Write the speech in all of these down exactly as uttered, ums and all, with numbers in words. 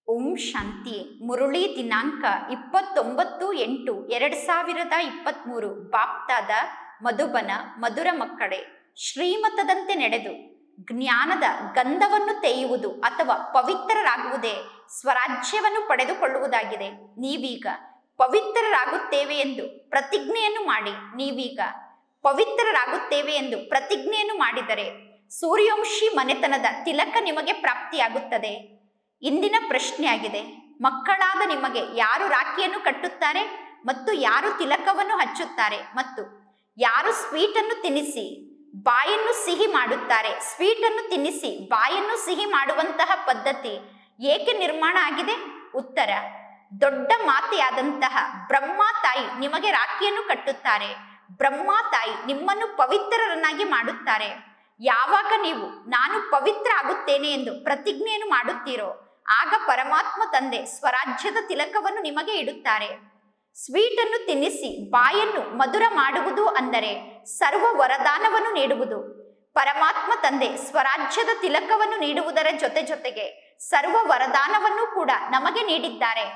ಓಂ ಶಾಂತಿ. ಮುರುಳಿ ದಿನಾಂಕ ಇಪ್ಪತ್ತೊಂಬತ್ತು ಎಂಟು ಎರಡು ಸಾವಿರದ ಇಪ್ಪತ್ತ್ಮೂರು. ಬಾಪ್ತಾದ ಮಧುಬನ. ಮಧುರ ಮಕ್ಕಳೇ, ಶ್ರೀಮತದಂತೆ ನಡೆದು ಜ್ಞಾನದ ಗಂಧವನ್ನು ತೆಗೆಯುವುದು ಅಥವಾ ಪವಿತ್ರರಾಗುವುದೇ ಸ್ವರಾಜ್ಯವನ್ನು ಪಡೆದುಕೊಳ್ಳುವುದಾಗಿದೆ. ನೀವೀಗ ಪವಿತ್ರರಾಗುತ್ತೇವೆ ಎಂದು ಪ್ರತಿಜ್ಞೆಯನ್ನು ಮಾಡಿ ನೀವೀಗ ಪವಿತ್ರರಾಗುತ್ತೇವೆ ಎಂದು ಪ್ರತಿಜ್ಞೆಯನ್ನು ಮಾಡಿದರೆ ಸೂರ್ಯವಂಶಿ ಮನೆತನದ ತಿಲಕ ನಿಮಗೆ ಪ್ರಾಪ್ತಿಯಾಗುತ್ತದೆ. ಇಂದಿನ ಪ್ರಶ್ನೆಯಾಗಿದೆ, ಮಕ್ಕಳಾದ ನಿಮಗೆ ಯಾರು ರಾಖಿಯನ್ನು ಕಟ್ಟುತ್ತಾರೆ ಮತ್ತು ಯಾರು ತಿಲಕವನ್ನು ಹಚ್ಚುತ್ತಾರೆ ಮತ್ತು ಯಾರು ಸ್ವೀಟನ್ನು ತಿನ್ನಿಸಿ ಬಾಯನ್ನು ಸಿಹಿ ಮಾಡುತ್ತಾರೆ? ಸ್ವೀಟನ್ನು ತಿನ್ನಿಸಿ ಬಾಯನ್ನು ಸಿಹಿ ಮಾಡುವಂತಹ ಪದ್ಧತಿ ಏಕೆ ನಿರ್ಮಾಣ ಆಗಿದೆ? ಉತ್ತರ, ದೊಡ್ಡ ಮಾತೆಯಾದಂತಹ ಬ್ರಹ್ಮ ತಾಯಿ ನಿಮಗೆ ರಾಖಿಯನ್ನು ಕಟ್ಟುತ್ತಾರೆ. ಬ್ರಹ್ಮ ತಾಯಿ ನಿಮ್ಮನ್ನು ಪವಿತ್ರರನ್ನಾಗಿ ಮಾಡುತ್ತಾರೆ. ಯಾವಾಗ ನೀವು ನಾನು ಪವಿತ್ರ ಆಗುತ್ತೇನೆ ಎಂದು ಪ್ರತಿಜ್ಞೆಯನ್ನು ಮಾಡುತ್ತೀರೋ ಆಗ ಪರಮಾತ್ಮ ತಂದೆ ಸ್ವರಾಜ್ಯದ ತಿಲಕವನ್ನು ನಿಮಗೆ ಇಡುತ್ತಾರೆ. ಸ್ವೀಟನ್ನು ತಿನ್ನಿಸಿ ಬಾಯನ್ನು ಮಧುರ ಮಾಡುವುದು ಅಂದರೆ ಸರ್ವ ವರದಾನವನ್ನು ನೀಡುವುದು. ಪರಮಾತ್ಮ ತಂದೆ ಸ್ವರಾಜ್ಯದ ತಿಲಕವನ್ನು ನೀಡುವುದರ ಜೊತೆ ಜೊತೆಗೆ ಸರ್ವ ವರದಾನವನ್ನು ಕೂಡ ನಮಗೆ ನೀಡಿದ್ದಾರೆ.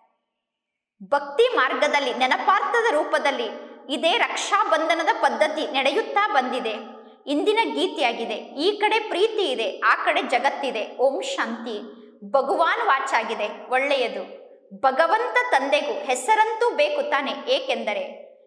ಭಕ್ತಿ ಮಾರ್ಗದಲ್ಲಿ ನೆನಪಾರ್ಥದ ರೂಪದಲ್ಲಿ ಇದೇ ರಕ್ಷಾಬಂಧನದ ಪದ್ಧತಿ ನಡೆಯುತ್ತಾ ಬಂದಿದೆ. ಇಂದಿನ ಗೀತೆಯಾಗಿದೆ, ಈ ಕಡೆ ಪ್ರೀತಿ ಇದೆ, ಆ ಕಡೆ ಜಗತ್ತಿದೆ. ಓಂ ಶಾಂತಿ. ಭಗವಾನ್ ವಾಚಾಗಿದೆ, ಒಳ್ಳೆಯದು. ಭಗವಂತ ತಂದೆಗೂ ಹೆಸರಂತೂ ಬೇಕು ತಾನೆ, ಏಕೆಂದರೆ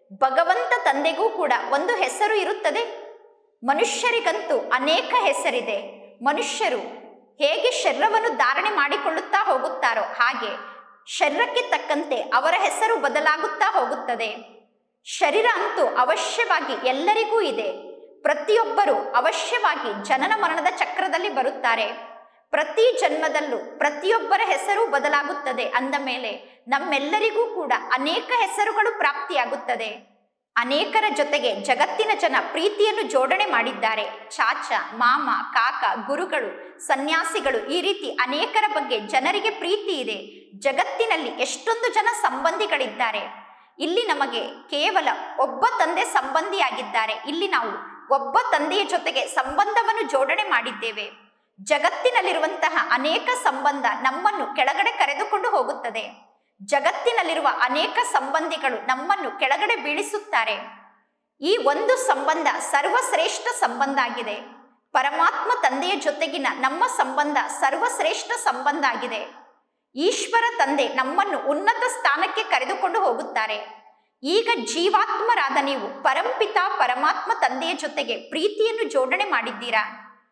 ಭಗವಂತ ತಂದೆಗೂ ಕೂಡ ಒಂದು ಹೆಸರು ಇರುತ್ತದೆ. ಮನುಷ್ಯರಿಗಂತೂ ಅನೇಕ ಹೆಸರಿದೆ. ಮನುಷ್ಯರು ಹೇಗೆ ಶರೀರವನ್ನು ಧಾರಣೆ ಮಾಡಿಕೊಳ್ಳುತ್ತಾ ಹೋಗುತ್ತಾರೋ ಹಾಗೆ ಶರೀರಕ್ಕೆ ತಕ್ಕಂತೆ ಅವರ ಹೆಸರು ಬದಲಾಗುತ್ತಾ ಹೋಗುತ್ತದೆ. ಶರೀರ ಅಂತೂ ಅವಶ್ಯವಾಗಿ ಎಲ್ಲರಿಗೂ ಇದೆ. ಪ್ರತಿಯೊಬ್ಬರು ಅವಶ್ಯವಾಗಿ ಜನನ ಮರಣದ ಚಕ್ರದಲ್ಲಿ ಬರುತ್ತಾರೆ. ಪ್ರತಿ ಜನ್ಮದಲ್ಲೂ ಪ್ರತಿಯೊಬ್ಬರ ಹೆಸರು ಬದಲಾಗುತ್ತದೆ. ಅಂದ ಮೇಲೆ ನಮ್ಮೆಲ್ಲರಿಗೂ ಕೂಡ ಅನೇಕ ಹೆಸರುಗಳು ಪ್ರಾಪ್ತಿಯಾಗುತ್ತದೆ. ಅನೇಕರ ಜೊತೆಗೆ ಜಗತ್ತಿನ ಜನ ಪ್ರೀತಿಯನ್ನು ಜೋಡಣೆ ಮಾಡಿದ್ದಾರೆ. ಚಾಚ, ಮಾಮ, ಕಾಕ, ಗುರುಗಳು, ಸನ್ಯಾಸಿಗಳು, ಈ ರೀತಿ ಅನೇಕರ ಬಗ್ಗೆ ಜನರಿಗೆ ಪ್ರೀತಿ ಇದೆ. ಜಗತ್ತಿನಲ್ಲಿ ಎಷ್ಟೊಂದು ಜನ ಸಂಬಂಧಿಗಳಿದ್ದಾರೆ. ಇಲ್ಲಿ ನಮಗೆ ಕೇವಲ ಒಬ್ಬ ತಂದೆ ಸಂಬಂಧಿಯಾಗಿದ್ದಾರೆ. ಇಲ್ಲಿ ನಾವು ಒಬ್ಬ ತಂದೆಯ ಜೊತೆಗೆ ಸಂಬಂಧವನ್ನು ಜೋಡಣೆ ಮಾಡಿದ್ದೇವೆ. ಜಗತ್ತಿನಲ್ಲಿರುವಂತಹ ಅನೇಕ ಸಂಬಂಧ ನಮ್ಮನ್ನು ಕೆಳಗಡೆ ಕರೆದುಕೊಂಡು ಹೋಗುತ್ತದೆ. ಜಗತ್ತಿನಲ್ಲಿರುವ ಅನೇಕ ಸಂಬಂಧಿಗಳು ನಮ್ಮನ್ನು ಕೆಳಗಡೆ ಬೀಳಿಸುತ್ತಾರೆ. ಈ ಒಂದು ಸಂಬಂಧ ಸರ್ವಶ್ರೇಷ್ಠ ಸಂಬಂಧ ಆಗಿದೆ. ಪರಮಾತ್ಮ ತಂದೆಯ ಜೊತೆಗಿನ ನಮ್ಮ ಸಂಬಂಧ ಸರ್ವಶ್ರೇಷ್ಠ ಸಂಬಂಧ ಆಗಿದೆ. ಈಶ್ವರ ತಂದೆ ನಮ್ಮನ್ನು ಉನ್ನತ ಸ್ಥಾನಕ್ಕೆ ಕರೆದುಕೊಂಡು ಹೋಗುತ್ತಾರೆ. ಈಗ ಜೀವಾತ್ಮರಾದ ನೀವು ಪರಂಪಿತ ಪರಮಾತ್ಮ ತಂದೆಯ ಜೊತೆಗೆ ಪ್ರೀತಿಯನ್ನು ಜೋಡಣೆ ಮಾಡಿದ್ದೀರಾ.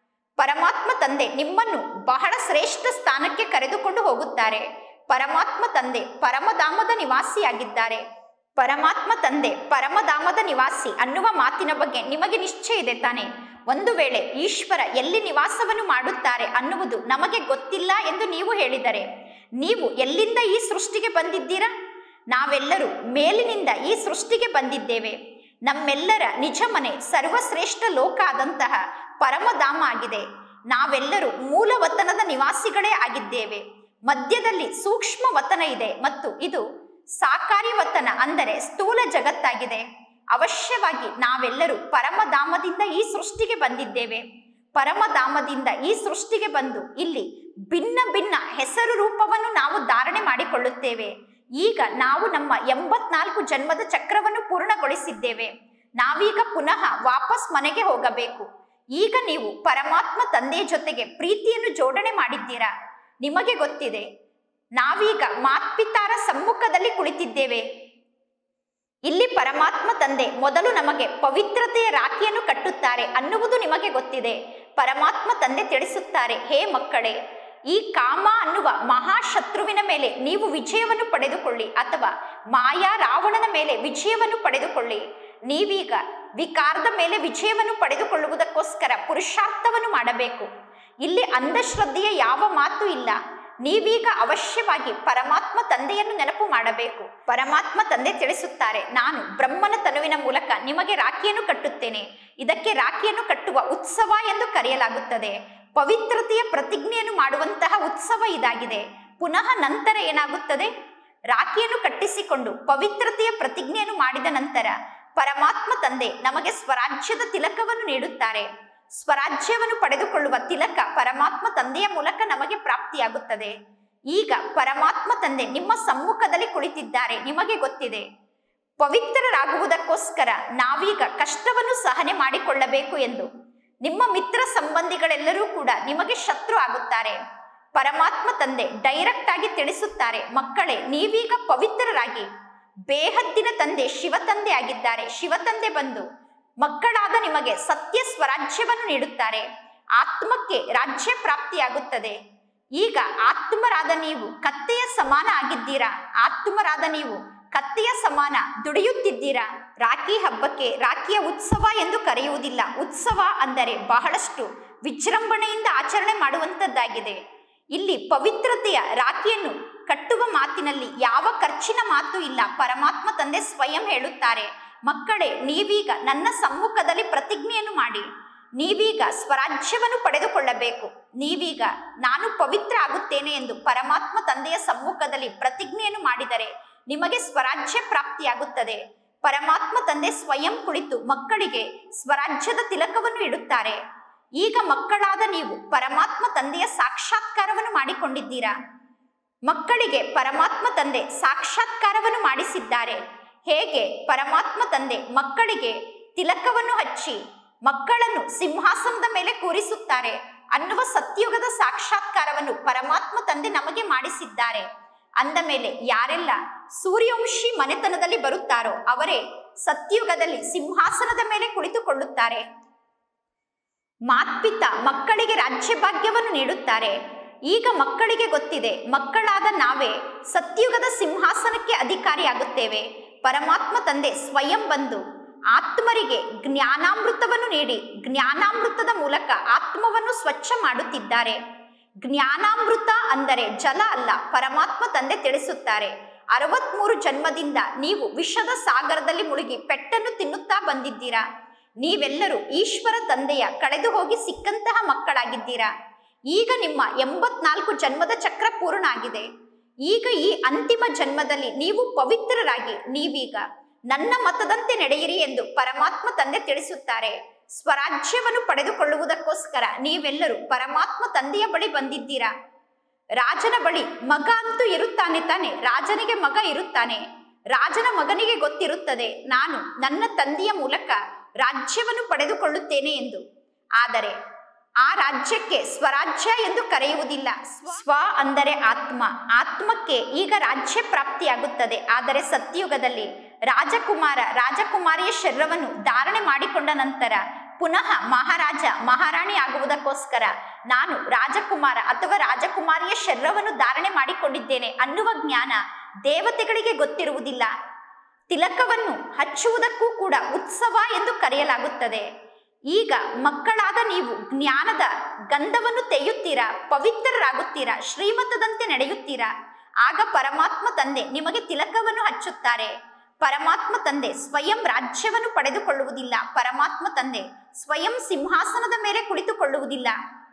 ಪರಮಾತ್ಮ ತಂದೆ ನಿಮ್ಮನ್ನು ಬಹಳ ಶ್ರೇಷ್ಠ ಸ್ಥಾನಕ್ಕೆ ಕರೆದುಕೊಂಡು ಹೋಗುತ್ತಾರೆ. ಪರಮಾತ್ಮ ತಂದೆ ಪರಮಧಾಮದ ನಿವಾಸಿಯಾಗಿದ್ದಾರೆ. ಪರಮಾತ್ಮ ತಂದೆ ಪರಮಧಾಮದ ನಿವಾಸಿ ಅನ್ನುವ ಮಾತಿನ ಬಗ್ಗೆ ನಿಮಗೆ ನಿಶ್ಚಯ ಇದೆ ತಾನೆ? ಒಂದು ವೇಳೆ ಈಶ್ವರ ಎಲ್ಲಿ ನಿವಾಸವನ್ನು ಮಾಡುತ್ತಾರೆ ಅನ್ನುವುದು ನಮಗೆ ಗೊತ್ತಿಲ್ಲ ಎಂದು ನೀವು ಹೇಳಿದರೆ ನೀವು ಎಲ್ಲಿಂದ ಈ ಸೃಷ್ಟಿಗೆ ಬಂದಿದ್ದೀರಾ? ನಾವೆಲ್ಲರೂ ಮೇಲಿನಿಂದ ಈ ಸೃಷ್ಟಿಗೆ ಬಂದಿದ್ದೇವೆ. ನಮ್ಮೆಲ್ಲರ ನಿಜ ಮನೆ ಸರ್ವಶ್ರೇಷ್ಠ ಲೋಕ ಆದಂತಹ ಪರಮಧಾಮ ಆಗಿದೆ. ನಾವೆಲ್ಲರೂ ಮೂಲ ವತನದ ನಿವಾಸಿಗಳೇ ಆಗಿದ್ದೇವೆ. ಮಧ್ಯದಲ್ಲಿ ಸೂಕ್ಷ್ಮ ವತನ ಇದೆ ಮತ್ತು ಇದು ಸಾಕಾರಿ ವತನ ಅಂದರೆ ಸ್ಥೂಲ ಜಗತ್ತಾಗಿದೆ. ಅವಶ್ಯವಾಗಿ ನಾವೆಲ್ಲರೂ ಪರಮಧಾಮದಿಂದ ಈ ಸೃಷ್ಟಿಗೆ ಬಂದಿದ್ದೇವೆ. ಪರಮಧಾಮದಿಂದ ಈ ಸೃಷ್ಟಿಗೆ ಬಂದು ಇಲ್ಲಿ ಭಿನ್ನ ಭಿನ್ನ ಹೆಸರು ರೂಪವನ್ನು ನಾವು ಧಾರಣೆ ಮಾಡಿಕೊಳ್ಳುತ್ತೇವೆ. ಈಗ ನಾವು ನಮ್ಮ ಎಂಬತ್ನಾಲ್ಕು ಜನ್ಮದ ಚಕ್ರವನ್ನು ಪೂರ್ಣಗೊಳಿಸಿದ್ದೇವೆ. ನಾವೀಗ ಪುನಃ ವಾಪಸ್ ಮನೆಗೆ ಹೋಗಬೇಕು. ಈಗ ನೀವು ಪರಮಾತ್ಮ ತಂದೆಯ ಜೊತೆಗೆ ಪ್ರೀತಿಯನ್ನು ಜೋಡಣೆ ಮಾಡಿದ್ದೀರಾ. ನಿಮಗೆ ಗೊತ್ತಿದೆ, ನಾವೀಗ ಮಾತ್ಪಿತಾರ ಸಮ್ಮುಖದಲ್ಲಿ ಕುಳಿತಿದ್ದೇವೆ. ಇಲ್ಲಿ ಪರಮಾತ್ಮ ತಂದೆ ಮೊದಲು ನಮಗೆ ಪವಿತ್ರತೆಯ ರಾಖಿಯನ್ನು ಕಟ್ಟುತ್ತಾರೆ ಅನ್ನುವುದು ನಿಮಗೆ ಗೊತ್ತಿದೆ. ಪರಮಾತ್ಮ ತಂದೆ ತಿಳಿಸುತ್ತಾರೆ, ಹೇ ಮಕ್ಕಳೇ, ಈ ಕಾಮ ಅನ್ನುವ ಮಹಾಶತ್ರುವಿನ ಮೇಲೆ ನೀವು ವಿಜಯವನ್ನು ಪಡೆದುಕೊಳ್ಳಿ ಅಥವಾ ಮಾಯಾ ರಾವಣನ ಮೇಲೆ ವಿಜಯವನ್ನು ಪಡೆದುಕೊಳ್ಳಿ. ನೀವೀಗ ವಿಕಾರದ ಮೇಲೆ ವಿಜಯವನ್ನು ಪಡೆದುಕೊಳ್ಳುವುದಕ್ಕೋಸ್ಕರ ಪುರುಷಾರ್ಥವನ್ನು ಮಾಡಬೇಕು. ಇಲ್ಲಿ ಅಂಧಶ್ರದ್ಧೆಯ ಯಾವ ಮಾತು ಇಲ್ಲ. ನೀವೀಗ ಅವಶ್ಯವಾಗಿ ಪರಮಾತ್ಮ ತಂದೆಯನ್ನು ನೆನಪು ಮಾಡಬೇಕು. ಪರಮಾತ್ಮ ತಂದೆ ತಿಳಿಸುತ್ತಾರೆ, ನಾನು ಬ್ರಹ್ಮನ ತನುವಿನ ಮೂಲಕ ನಿಮಗೆ ರಾಖಿಯನ್ನು ಕಟ್ಟುತ್ತೇನೆ. ಇದಕ್ಕೆ ರಾಖಿಯನ್ನು ಕಟ್ಟುವ ಉತ್ಸವ ಎಂದು ಕರೆಯಲಾಗುತ್ತದೆ. ಪವಿತ್ರತೆಯ ಪ್ರತಿಜ್ಞೆಯನ್ನು ಮಾಡುವಂತಹ ಉತ್ಸವ ಇದಾಗಿದೆ. ಪುನಃ ನಂತರ ಏನಾಗುತ್ತದೆ? ರಾಖಿಯನ್ನು ಕಟ್ಟಿಸಿಕೊಂಡು ಪವಿತ್ರತೆಯ ಪ್ರತಿಜ್ಞೆಯನ್ನು ಮಾಡಿದ ನಂತರ ಪರಮಾತ್ಮ ತಂದೆ ನಮಗೆ ಸ್ವರಾಜ್ಯದ ತಿಲಕವನ್ನು ನೀಡುತ್ತಾರೆ. ಸ್ವರಾಜ್ಯವನ್ನು ಪಡೆದುಕೊಳ್ಳುವ ತಿಲಕ ಪರಮಾತ್ಮ ತಂದೆಯ ಮೂಲಕ ನಮಗೆ ಪ್ರಾಪ್ತಿಯಾಗುತ್ತದೆ. ಈಗ ಪರಮಾತ್ಮ ತಂದೆ ನಿಮ್ಮ ಸಮ್ಮುಖದಲ್ಲಿ ಕುಳಿತಿದ್ದಾರೆ. ನಿಮಗೆ ಗೊತ್ತಿದೆ, ಪವಿತ್ರರಾಗುವುದಕ್ಕೋಸ್ಕರ ನಾವೀಗ ಕಷ್ಟವನ್ನು ಸಹನೆ ಮಾಡಿಕೊಳ್ಳಬೇಕು ಎಂದು. ನಿಮ್ಮ ಮಿತ್ರ ಸಂಬಂಧಿಗಳೆಲ್ಲರೂ ಕೂಡ ನಿಮಗೆ ಶತ್ರು ಆಗುತ್ತಾರೆ. ಪರಮಾತ್ಮ ತಂದೆ ಡೈರೆಕ್ಟ್ ಆಗಿ ತಿಳಿಸುತ್ತಾರೆ, ಮಕ್ಕಳೇ ನೀವೀಗ ಪವಿತ್ರರಾಗಿ. ಬೇಹದ್ದಿನ ತಂದೆ ಶಿವ ತಂದೆ ಆಗಿದ್ದಾರೆ. ಶಿವ ತಂದೆ ಬಂದು ಮಕ್ಕಳಾದ ನಿಮಗೆ ಸತ್ಯ ಸ್ವರಾಜ್ಯವನ್ನು ನೀಡುತ್ತಾರೆ. ಆತ್ಮಕ್ಕೆ ರಾಜ್ಯ ಪ್ರಾಪ್ತಿಯಾಗುತ್ತದೆ. ಈಗ ಆತ್ಮರಾದ ನೀವು ಕತ್ತೆಯ ಸಮಾನ ಆಗಿದ್ದೀರಾ. ಆತ್ಮರಾದ ನೀವು ಕತ್ತೆಯ ಸಮಾನ ದುಡಿಯುತ್ತಿದ್ದೀರಾ. ರಾಖಿ ಹಬ್ಬಕ್ಕೆ ರಾಖಿಯ ಉತ್ಸವ ಎಂದು ಕರೆಯುವುದಿಲ್ಲ. ಉತ್ಸವ ಅಂದರೆ ಬಹಳಷ್ಟು ವಿಜೃಂಭಣೆಯಿಂದ ಆಚರಣೆ ಮಾಡುವಂತದ್ದಾಗಿದೆ. ಇಲ್ಲಿ ಪವಿತ್ರತೆಯ ರಾಖಿಯನ್ನು ಕಟ್ಟುವ ಮಾತಿನಲ್ಲಿ ಯಾವ ಖರ್ಚಿನ ಮಾತು ಇಲ್ಲ. ಪರಮಾತ್ಮ ತಂದೆ ಸ್ವಯಂ ಹೇಳುತ್ತಾರೆ, ಮಕ್ಕಳೇ ನೀವೀಗ ನನ್ನ ಸಮ್ಮುಖದಲ್ಲಿ ಪ್ರತಿಜ್ಞೆಯನ್ನು ಮಾಡಿ. ನೀವೀಗ ಸ್ವರಾಜ್ಯವನ್ನು ಪಡೆದುಕೊಳ್ಳಬೇಕು. ನೀವೀಗ ನಾನು ಪವಿತ್ರ ಆಗುತ್ತೇನೆ ಎಂದು ಪರಮಾತ್ಮ ತಂದೆಯ ಸಮ್ಮುಖದಲ್ಲಿ ಪ್ರತಿಜ್ಞೆಯನ್ನು ಮಾಡಿದರೆ ನಿಮಗೆ ಸ್ವರಾಜ್ಯ ಪ್ರಾಪ್ತಿಯಾಗುತ್ತದೆ. ಪರಮಾತ್ಮ ತಂದೆ ಸ್ವಯಂ ಕುಳಿತು ಮಕ್ಕಳಿಗೆ ಸ್ವರಾಜ್ಯದ ತಿಲಕವನ್ನು ಇಡುತ್ತಾರೆ. ಈಗ ಮಕ್ಕಳಾದ ನೀವು ಪರಮಾತ್ಮ ತಂದೆಯ ಸಾಕ್ಷಾತ್ಕಾರವನ್ನು ಮಾಡಿಕೊಂಡಿದ್ದೀರಾ. ಮಕ್ಕಳಿಗೆ ಪರಮಾತ್ಮ ತಂದೆ ಸಾಕ್ಷಾತ್ಕಾರವನ್ನು ಮಾಡಿಸಿದ್ದಾರೆ. ಹೇಗೆ ಪರಮಾತ್ಮ ತಂದೆ ಮಕ್ಕಳಿಗೆ ತಿಲಕವನ್ನು ಹಚ್ಚಿ ಮಕ್ಕಳನ್ನು ಸಿಂಹಾಸನದ ಮೇಲೆ ಕೂರಿಸುತ್ತಾರೆ ಅನ್ನುವ ಸತ್ಯುಗದ ಸಾಕ್ಷಾತ್ಕಾರವನ್ನು ಪರಮಾತ್ಮ ತಂದೆ ನಮಗೆ ಮಾಡಿಸಿದ್ದಾರೆ. ಅಂದ ಮೇಲೆ ಯಾರೆಲ್ಲ ಸೂರ್ಯವಂಶಿ ಮನೆತನದಲ್ಲಿ ಬರುತ್ತಾರೋ ಅವರೇ ಸತ್ಯುಗದಲ್ಲಿ ಸಿಂಹಾಸನದ ಮೇಲೆ ಕುಳಿತುಕೊಳ್ಳುತ್ತಾರೆ. ಮಾತ್ಪಿತ ಮಕ್ಕಳಿಗೆ ರಾಜ್ಯ ಭಾಗ್ಯವನ್ನು ನೀಡುತ್ತಾರೆ. ಈಗ ಮಕ್ಕಳಿಗೆ ಗೊತ್ತಿದೆ, ಮಕ್ಕಳಾದ ನಾವೇ ಸತ್ಯುಗದ ಸಿಂಹಾಸನಕ್ಕೆ ಅಧಿಕಾರಿಯಾಗುತ್ತೇವೆ. ಪರಮಾತ್ಮ ತಂದೆ ಸ್ವಯಂ ಬಂದು ಆತ್ಮರಿಗೆ ಜ್ಞಾನಾಮೃತವನ್ನು ನೀಡಿ ಜ್ಞಾನಾಮೃತದ ಮೂಲಕ ಆತ್ಮವನ್ನು ಸ್ವಚ್ಛ ಮಾಡುತ್ತಿದ್ದಾರೆ. ಜ್ಞಾನಾಮೃತ ಅಂದರೆ ಜಲ ಅಲ್ಲ. ಪರಮಾತ್ಮ ತಂದೆ ತಿಳಿಸುತ್ತಾರೆ, ಅರವತ್ಮೂರು ಜನ್ಮದಿಂದ ನೀವು ವಿಷದ ಸಾಗರದಲ್ಲಿ ಮುಳುಗಿ ಪೆಟ್ಟನ್ನು ತಿನ್ನುತ್ತಾ ಬಂದಿದ್ದೀರಾ. ನೀವೆಲ್ಲರೂ ಈಶ್ವರ ತಂದೆಯ ಕಳೆದು ಹೋಗಿ ಸಿಕ್ಕಂತಹ ಮಕ್ಕಳಾಗಿದ್ದೀರಾ. ಈಗ ನಿಮ್ಮ ಎಂಬತ್ನಾಲ್ಕು ಜನ್ಮದ ಚಕ್ರ ಪೂರ್ಣ ಆಗಿದೆ. ಈಗ ಈ ಅಂತಿಮ ಜನ್ಮದಲ್ಲಿ ನೀವು ಪವಿತ್ರರಾಗಿ ನೀವೀಗ ನನ್ನ ಮತದಂತೆ ನಡೆಯಿರಿ ಎಂದು ಪರಮಾತ್ಮ ತಂದೆ ತಿಳಿಸುತ್ತಾರೆ. ಸ್ವರಾಜ್ಯವನ್ನು ಪಡೆದುಕೊಳ್ಳುವುದಕ್ಕೋಸ್ಕರ ನೀವೆಲ್ಲರೂ ಪರಮಾತ್ಮ ತಂದೆಯ ಬಳಿ ಬಂದಿದ್ದೀರಾ. ರಾಜನ ಬಳಿ ಮಗ ಅಂತೂ ಇರುತ್ತಾನೆ ತಾನೆ. ರಾಜನಿಗೆ ಮಗ ಇರುತ್ತಾನೆ. ರಾಜನ ಮಗನಿಗೆ ಗೊತ್ತಿರುತ್ತದೆ, ನಾನು ನನ್ನ ತಂದೆಯ ಮೂಲಕ ರಾಜ್ಯವನ್ನು ಪಡೆದುಕೊಳ್ಳುತ್ತೇನೆ ಎಂದು. ಆದರೆ ಆ ರಾಜ್ಯಕ್ಕೆ ಸ್ವರಾಜ್ಯ ಎಂದು ಕರೆಯುವುದಿಲ್ಲ. ಸ್ವ ಅಂದರೆ ಆತ್ಮ. ಆತ್ಮಕ್ಕೆ ಈಗ ರಾಜ್ಯ ಪ್ರಾಪ್ತಿಯಾಗುತ್ತದೆ. ಆದರೆ ಸತ್ಯಯುಗದಲ್ಲಿ ರಾಜಕುಮಾರ ರಾಜಕುಮಾರಿಯ ಶರೀರವನ್ನು ಧಾರಣೆ ಮಾಡಿಕೊಂಡ ನಂತರ ಪುನಃ ಮಹಾರಾಜ ಮಹಾರಾಣಿ ಆಗುವುದಕ್ಕೋಸ್ಕರ ನಾನು ರಾಜಕುಮಾರ ಅಥವಾ ರಾಜಕುಮಾರಿಯ ಶರೀರವನ್ನು ಧಾರಣೆ ಮಾಡಿಕೊಂಡಿದ್ದೇನೆ ಅನ್ನುವ ಜ್ಞಾನ ದೇವತೆಗಳಿಗೆ ಗೊತ್ತಿರುವುದಿಲ್ಲ. ತಿಲಕವನ್ನು ಹಚ್ಚುವುದಕ್ಕೂ ಕೂಡ ಉತ್ಸವ ಎಂದು ಕರೆಯಲಾಗುತ್ತದೆ. ಈಗ ಮಕ್ಕಳಾದ ನೀವು ಜ್ಞಾನದ ಗಂಧವನ್ನು ತೆಗೆಯುತ್ತೀರಾ, ಪವಿತ್ರರಾಗುತ್ತೀರಾ, ಶ್ರೀಮತದಂತೆ ನಡೆಯುತ್ತೀರಾ. ಆಗ ಪರಮಾತ್ಮ ತಂದೆ ನಿಮಗೆ ತಿಲಕವನ್ನು ಹಚ್ಚುತ್ತಾರೆ. ಪರಮಾತ್ಮ ತಂದೆ ಸ್ವಯಂ ರಾಜ್ಯವನ್ನು ಪಡೆದುಕೊಳ್ಳುವುದಿಲ್ಲ. ಪರಮಾತ್ಮ ತಂದೆ ಸ್ವಯಂ ಸಿಂಹಾಸನದ ಮೇಲೆ ಕುಳಿತುಕೊಳ್ಳುವುದಿಲ್ಲ.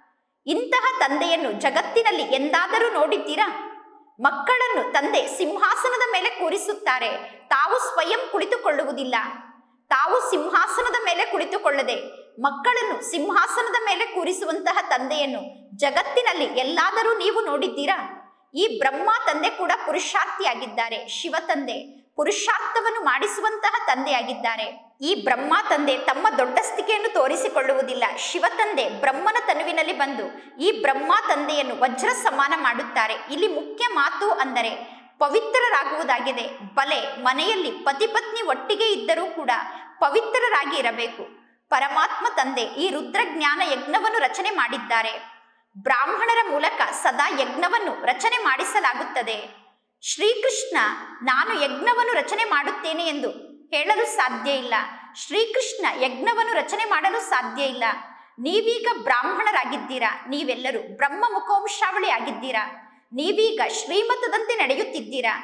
ಇಂತಹ ತಂದೆಯನ್ನು ಜಗತ್ತಿನಲ್ಲಿ ಎಂದಾದರೂ ನೋಡಿದ್ದೀರಾ? ಮಕ್ಕಳನ್ನು ತಂದೆ ಸಿಂಹಾಸನದ ಮೇಲೆ ಕೂರಿಸುತ್ತಾರೆ. ತಾವು ಸ್ವಯಂ ಕುಳಿತುಕೊಳ್ಳುವುದಿಲ್ಲ. ತಾವು ಸಿಂಹಾಸನದ ಮೇಲೆ ಕುಳಿತುಕೊಳ್ಳದೆ ಮಕ್ಕಳನ್ನು ಸಿಂಹಾಸನದ ಮೇಲೆ ಕೂರಿಸುವಂತಹ ತಂದೆಯನ್ನು ಜಗತ್ತಿನಲ್ಲಿ ಎಲ್ಲಾದರೂ ನೀವು ನೋಡಿದ್ದೀರಾ? ಈ ಬ್ರಹ್ಮ ತಂದೆ ಕೂಡ ಪುರುಷಾರ್ಥಿಯಾಗಿದ್ದಾರೆ. ಶಿವ ತಂದೆ ಪುರುಷಾರ್ಥವನ್ನು ಮಾಡಿಸುವಂತಹ ತಂದೆಯಾಗಿದ್ದಾರೆ. ಈ ಬ್ರಹ್ಮ ತಂದೆ ತಮ್ಮ ದೊಡ್ಡಸ್ತಿಕೆಯನ್ನು ತೋರಿಸಿಕೊಳ್ಳುವುದಿಲ್ಲ. ಶಿವ ತಂದೆ ಬ್ರಹ್ಮನ ತನುವಿನಲ್ಲಿ ಬಂದು ಈ ಬ್ರಹ್ಮ ತಂದೆಯನ್ನು ವಜ್ರ ಸಮಾನ ಮಾಡುತ್ತಾರೆ. ಇಲ್ಲಿ ಮುಖ್ಯ ಮಾತು ಅಂದರೆ ಪವಿತ್ರರಾಗುವುದಾಗಿದೆ. ಬಲೆ ಮನೆಯಲ್ಲಿ ಪತಿ ಪತ್ನಿ ಒಟ್ಟಿಗೆ ಇದ್ದರೂ ಕೂಡ ಪವಿತ್ರರಾಗಿ ಇರಬೇಕು. ಪರಮಾತ್ಮ ತಂದೆ ಈ ರುದ್ರಜ್ಞಾನ ಯಜ್ಞವನ್ನು ರಚನೆ ಮಾಡಿದ್ದಾರೆ. ಬ್ರಾಹ್ಮಣರ ಮೂಲಕ ಸದಾ ಯಜ್ಞವನ್ನು ರಚನೆ ಮಾಡಿಸಲಾಗುತ್ತದೆ. ಶ್ರೀಕೃಷ್ಣ ನಾನು ಯಜ್ಞವನ್ನು ರಚನೆ ಮಾಡುತ್ತೇನೆ ಎಂದು ಹೇಳಲು ಸಾಧ್ಯ ಇಲ್ಲ. ಶ್ರೀಕೃಷ್ಣ ಯಜ್ಞವನ್ನು ರಚನೆ ಮಾಡಲು ಸಾಧ್ಯ ಇಲ್ಲ. ನೀವೀಗ ಬ್ರಾಹ್ಮಣರಾಗಿದ್ದೀರಾ. ನೀವೆಲ್ಲರೂ ಬ್ರಹ್ಮ ಮುಖವಂಶಾವಳಿ ಆಗಿದ್ದೀರಾ. ನೀವೀಗ ಶ್ರೀಮತದಂತೆ ನಡೆಯುತ್ತಿದ್ದೀರಾ.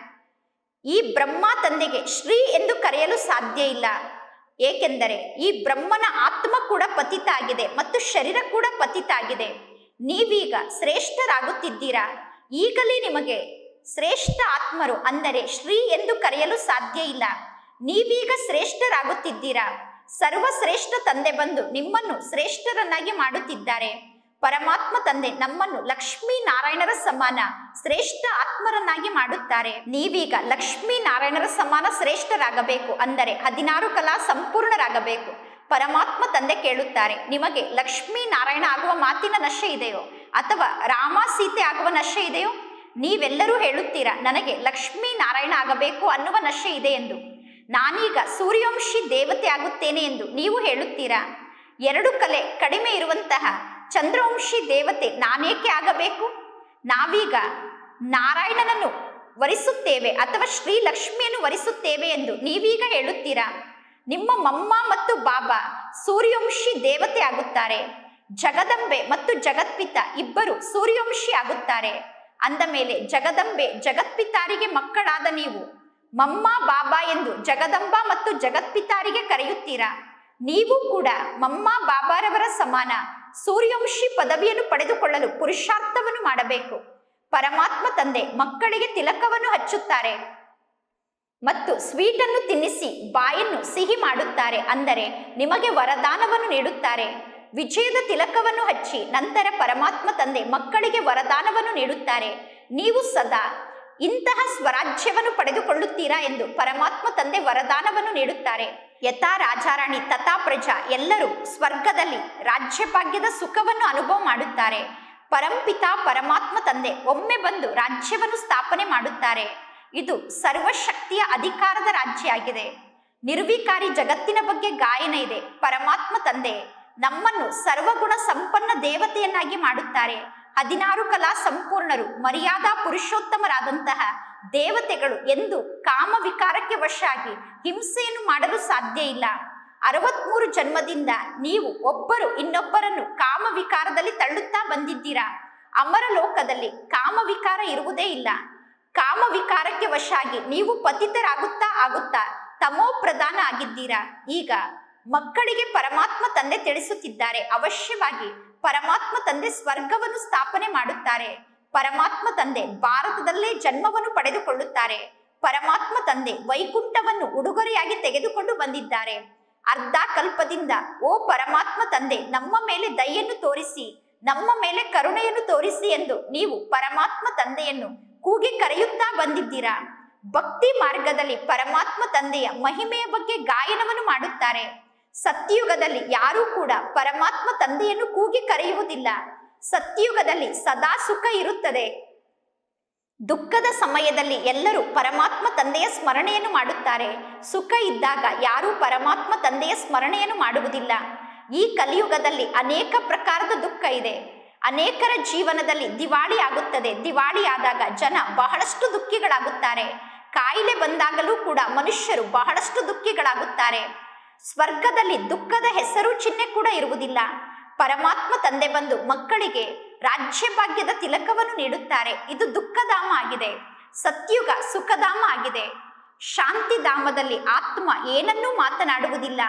ಈ ಬ್ರಹ್ಮ ತಂದೆಗೆ ಶ್ರೀ ಎಂದು ಕರೆಯಲು ಸಾಧ್ಯ ಇಲ್ಲ. ಏಕೆಂದರೆ ಈ ಬ್ರಹ್ಮನ ಆತ್ಮ ಕೂಡ ಪತಿತ ಆಗಿದೆ ಮತ್ತು ಶರೀರ ಕೂಡ ಪತಿತ ಆಗಿದೆ. ನೀವೀಗ ಶ್ರೇಷ್ಠರಾಗುತ್ತಿದ್ದೀರಾ. ಈಗಲೇ ನಿಮಗೆ ಶ್ರೇಷ್ಠ ಆತ್ಮರು ಅಂದರೆ ಶ್ರೀ ಎಂದು ಕರೆಯಲು ಸಾಧ್ಯ ಇಲ್ಲ. ನೀವೀಗ ಶ್ರೇಷ್ಠರಾಗುತ್ತಿದ್ದೀರಾ. ಸರ್ವಶ್ರೇಷ್ಠ ತಂದೆ ಬಂದು ನಿಮ್ಮನ್ನು ಶ್ರೇಷ್ಠರನ್ನಾಗಿ ಮಾಡುತ್ತಿದ್ದಾರೆ. ಪರಮಾತ್ಮ ತಂದೆ ನಮ್ಮನ್ನು ಲಕ್ಷ್ಮೀ ನಾರಾಯಣರ ಸಮಾನ ಶ್ರೇಷ್ಠ ಆತ್ಮರನ್ನಾಗಿ ಮಾಡುತ್ತಾರೆ. ನೀವೀಗ ಲಕ್ಷ್ಮೀ ನಾರಾಯಣರ ಸಮಾನ ಶ್ರೇಷ್ಠರಾಗಬೇಕು ಅಂದರೆ ಹದಿನಾರು ಕಲಾ ಸಂಪೂರ್ಣರಾಗಬೇಕು. ಪರಮಾತ್ಮ ತಂದೆ ಕೇಳುತ್ತಾರೆ, ನಿಮಗೆ ಲಕ್ಷ್ಮೀ ನಾರಾಯಣ ಆಗುವ ಮಾತಿನ ನಶೆ ಇದೆಯೋ ಅಥವಾ ರಾಮ ಸೀತೆ ಆಗುವ ನಶೆ ಇದೆಯೋ? ನೀವೆಲ್ಲರೂ ಹೇಳುತ್ತೀರಾ ನನಗೆ ಲಕ್ಷ್ಮೀ ನಾರಾಯಣ ಆಗಬೇಕು ಅನ್ನುವ ನಶೆ ಇದೆ ಎಂದು. ನಾನೀಗ ಸೂರ್ಯವಂಶಿ ದೇವತೆ ಆಗುತ್ತೇನೆ ಎಂದು ನೀವು ಹೇಳುತ್ತೀರಾ. ಎರಡು ಕಲೆ ಕಡಿಮೆ ಇರುವಂತಹ ಚಂದ್ರವಂಶಿ ದೇವತೆ ನಾನೇಕೆ ಆಗಬೇಕು? ನಾವೀಗ ನಾರಾಯಣನನ್ನು ವರಿಸುತ್ತೇವೆ ಅಥವಾ ಶ್ರೀ ಲಕ್ಷ್ಮಿಯನ್ನು ವರಿಸುತ್ತೇವೆ ಎಂದು ನೀವೀಗ ಹೇಳುತ್ತೀರಾ. ನಿಮ್ಮ ಮಮ್ಮ ಮತ್ತು ಬಾಬಾ ಸೂರ್ಯವಂಶಿ ದೇವತೆ ಆಗುತ್ತಾರೆ. ಜಗದಂಬೆ ಮತ್ತು ಜಗತ್ಪಿತ ಇಬ್ಬರು ಸೂರ್ಯವಂಶಿ ಆಗುತ್ತಾರೆ. ಅಂದ ಮೇಲೆ ಜಗದಂಬೆ ಜಗತ್ಪಿತಾರಿಗೆ ಮಕ್ಕಳಾದ ನೀವು ಮಮ್ಮ ಬಾಬಾ ಎಂದು ಜಗದಂಬ ಮತ್ತು ಜಗತ್ಪಿತಾರಿಗೆ ಕರೆಯುತ್ತೀರಾ. ನೀವು ಕೂಡ ಮಮ್ಮ ಬಾಬಾರವರ ಸಮಾನ ಸೂರ್ಯವಂಶಿ ಪದವಿಯನ್ನು ಪಡೆದುಕೊಳ್ಳಲು ಪುರುಷಾರ್ಥವನ್ನು ಮಾಡಬೇಕು. ಪರಮಾತ್ಮ ತಂದೆ ಮಕ್ಕಳಿಗೆ ತಿಲಕವನ್ನು ಹಚ್ಚುತ್ತಾರೆ ಮತ್ತು ಸ್ವೀಟನ್ನು ತಿನ್ನಿಸಿ ಬಾಯನ್ನು ಸಿಹಿ ಮಾಡುತ್ತಾರೆ, ಅಂದರೆ ನಿಮಗೆ ವರದಾನವನ್ನು ನೀಡುತ್ತಾರೆ. ವಿಜಯದ ತಿಲಕವನ್ನು ಹಚ್ಚಿ ನಂತರ ಪರಮಾತ್ಮ ತಂದೆ ಮಕ್ಕಳಿಗೆ ವರದಾನವನ್ನು ನೀಡುತ್ತಾರೆ. ನೀವು ಸದಾ ಇಂತಹ ಸ್ವರಾಜ್ಯವನ್ನು ಪಡೆದುಕೊಳ್ಳುತ್ತೀರಾ ಎಂದು ಪರಮಾತ್ಮ ತಂದೆ ವರದಾನವನ್ನು ನೀಡುತ್ತಾರೆ. ಯಥಾ ರಾಜಾರಾಣಿ ತಥಾ ಪ್ರಜಾ, ಎಲ್ಲರೂ ಸ್ವರ್ಗದಲ್ಲಿ ರಾಜ್ಯಭಾಗ್ಯದ ಸುಖವನ್ನು ಅನುಭವ ಮಾಡುತ್ತಾರೆ. ಪರಂಪಿತ ಪರಮಾತ್ಮ ತಂದೆ ಒಮ್ಮೆ ಬಂದು ರಾಜ್ಯವನ್ನು ಸ್ಥಾಪನೆ ಮಾಡುತ್ತಾರೆ. ಇದು ಸರ್ವಶಕ್ತಿಯ ಅಧಿಕಾರದ ರಾಜ್ಯ ಆಗಿದೆ. ನಿರ್ವಿಕಾರಿ ಜಗತ್ತಿನ ಬಗ್ಗೆ ಗಾಯನ ಇದೆ. ಪರಮಾತ್ಮ ತಂದೆ ನಮ್ಮನ್ನು ಸರ್ವಗುಣ ಸಂಪನ್ನ ದೇವತೆಯನ್ನಾಗಿ ಮಾಡುತ್ತಾರೆ. ಹದಿನಾರು ಕಲಾ ಸಂಪೂರ್ಣರು ಮರ್ಯಾದಾ ಪುರುಷೋತ್ತಮರಾದಂತಹ ದೇವತೆಗಳು ಎಂದು ಕಾಮ ವಿಕಾರಕ್ಕೆ ವಶ ಆಗಿ ಹಿಂಸೆಯನ್ನು ಮಾಡಲು ಸಾಧ್ಯ ಇಲ್ಲ. ಅರವತ್ಮೂರು ಜನ್ಮದಿಂದ ನೀವು ಒಬ್ಬರು ಇನ್ನೊಬ್ಬರನ್ನು ಕಾಮ ವಿಕಾರದಲ್ಲಿ ತಳ್ಳುತ್ತಾ ಬಂದಿದ್ದೀರಾ. ಅಮರ ಲೋಕದಲ್ಲಿ ಕಾಮ ವಿಕಾರ ಇರುವುದೇ ಇಲ್ಲ. ಕಾಮ ವಿಕಾರಕ್ಕೆ ವಶ ಆಗಿ ನೀವು ಪತಿತರಾಗುತ್ತಾ ಆಗುತ್ತಾ ತಮೋ ಪ್ರಧಾನ ಆಗಿದ್ದೀರಾ. ಈಗ ಮಕ್ಕಳಿಗೆ ಪರಮಾತ್ಮ ತಂದೆ ತಿಳಿಸುತ್ತಿದ್ದಾರೆ, ಅವಶ್ಯವಾಗಿ ಪರಮಾತ್ಮ ತಂದೆ ಸ್ವರ್ಗವನ್ನು ಸ್ಥಾಪನೆ ಮಾಡುತ್ತಾರೆ. ಪರಮಾತ್ಮ ತಂದೆ ಭಾರತದಲ್ಲೇ ಜನ್ಮವನ್ನು ಪಡೆದುಕೊಳ್ಳುತ್ತಾರೆ. ಪರಮಾತ್ಮ ತಂದೆ ವೈಕುಂಠವನ್ನು ಉಡುಗೊರೆಯಾಗಿ ತೆಗೆದುಕೊಂಡು ಬಂದಿದ್ದಾರೆ. ಅರ್ಧ ಕಲ್ಪದಿಂದ ಓ ಪರಮಾತ್ಮ ತಂದೆ ನಮ್ಮ ಮೇಲೆ ದಯೆಯನ್ನು ತೋರಿಸಿ, ನಮ್ಮ ಮೇಲೆ ಕರುಣೆಯನ್ನು ತೋರಿಸಿ ಎಂದು ನೀವು ಪರಮಾತ್ಮ ತಂದೆಯನ್ನು ಕೂಗಿ ಕರೆಯುತ್ತಾ ಬಂದಿದ್ದೀರಾ. ಭಕ್ತಿ ಮಾರ್ಗದಲ್ಲಿ ಪರಮಾತ್ಮ ತಂದೆಯ ಮಹಿಮೆಯ ಬಗ್ಗೆ ಗಾಯನವನ್ನು ಮಾಡುತ್ತಾರೆ. ಸತ್ಯಯುಗದಲ್ಲಿ ಯಾರೂ ಕೂಡ ಪರಮಾತ್ಮ ತಂದೆಯನ್ನು ಕೂಗಿ ಕರೆಯುವುದಿಲ್ಲ. ಸತ್ಯಯುಗದಲ್ಲಿ ಸದಾ ಸುಖ ಇರುತ್ತದೆ. ದುಃಖದ ಸಮಯದಲ್ಲಿ ಎಲ್ಲರೂ ಪರಮಾತ್ಮ ತಂದೆಯ ಸ್ಮರಣೆಯನ್ನು ಮಾಡುತ್ತಾರೆ. ಸುಖ ಇದ್ದಾಗ ಯಾರೂ ಪರಮಾತ್ಮ ತಂದೆಯ ಸ್ಮರಣೆಯನ್ನು ಮಾಡುವುದಿಲ್ಲ. ಈ ಕಲಿಯುಗದಲ್ಲಿ ಅನೇಕ ಪ್ರಕಾರದ ದುಃಖ ಇದೆ. ಅನೇಕರ ಜೀವನದಲ್ಲಿ ದಿವಾಳಿ ಆಗುತ್ತದೆ. ದಿವಾಳಿ ಆದಾಗ ಜನ ಬಹಳಷ್ಟು ದುಃಖಿಗಳಾಗುತ್ತಾರೆ. ಕಾಯಿಲೆ ಬಂದಾಗಲೂ ಕೂಡ ಮನುಷ್ಯರು ಬಹಳಷ್ಟು ದುಃಖಿಗಳಾಗುತ್ತಾರೆ. ಸ್ವರ್ಗದಲ್ಲಿ ದುಃಖದ ಹೆಸರು ಚಿಹ್ನೆ ಕೂಡ ಇರುವುದಿಲ್ಲ. ಪರಮಾತ್ಮ ತಂದೆ ಬಂದು ಮಕ್ಕಳಿಗೆ ರಾಜ್ಯ ಭಾಗ್ಯದ ತಿಲಕವನ್ನು ನೀಡುತ್ತಾರೆ. ಇದು ದುಃಖಧಾಮ ಆಗಿದೆ. ಸತ್ಯುಗ ಸುಖಧಾಮ ಆಗಿದೆ. ಶಾಂತಿಧಾಮದಲ್ಲಿ ಆತ್ಮ ಏನನ್ನೂ ಮಾತನಾಡುವುದಿಲ್ಲ.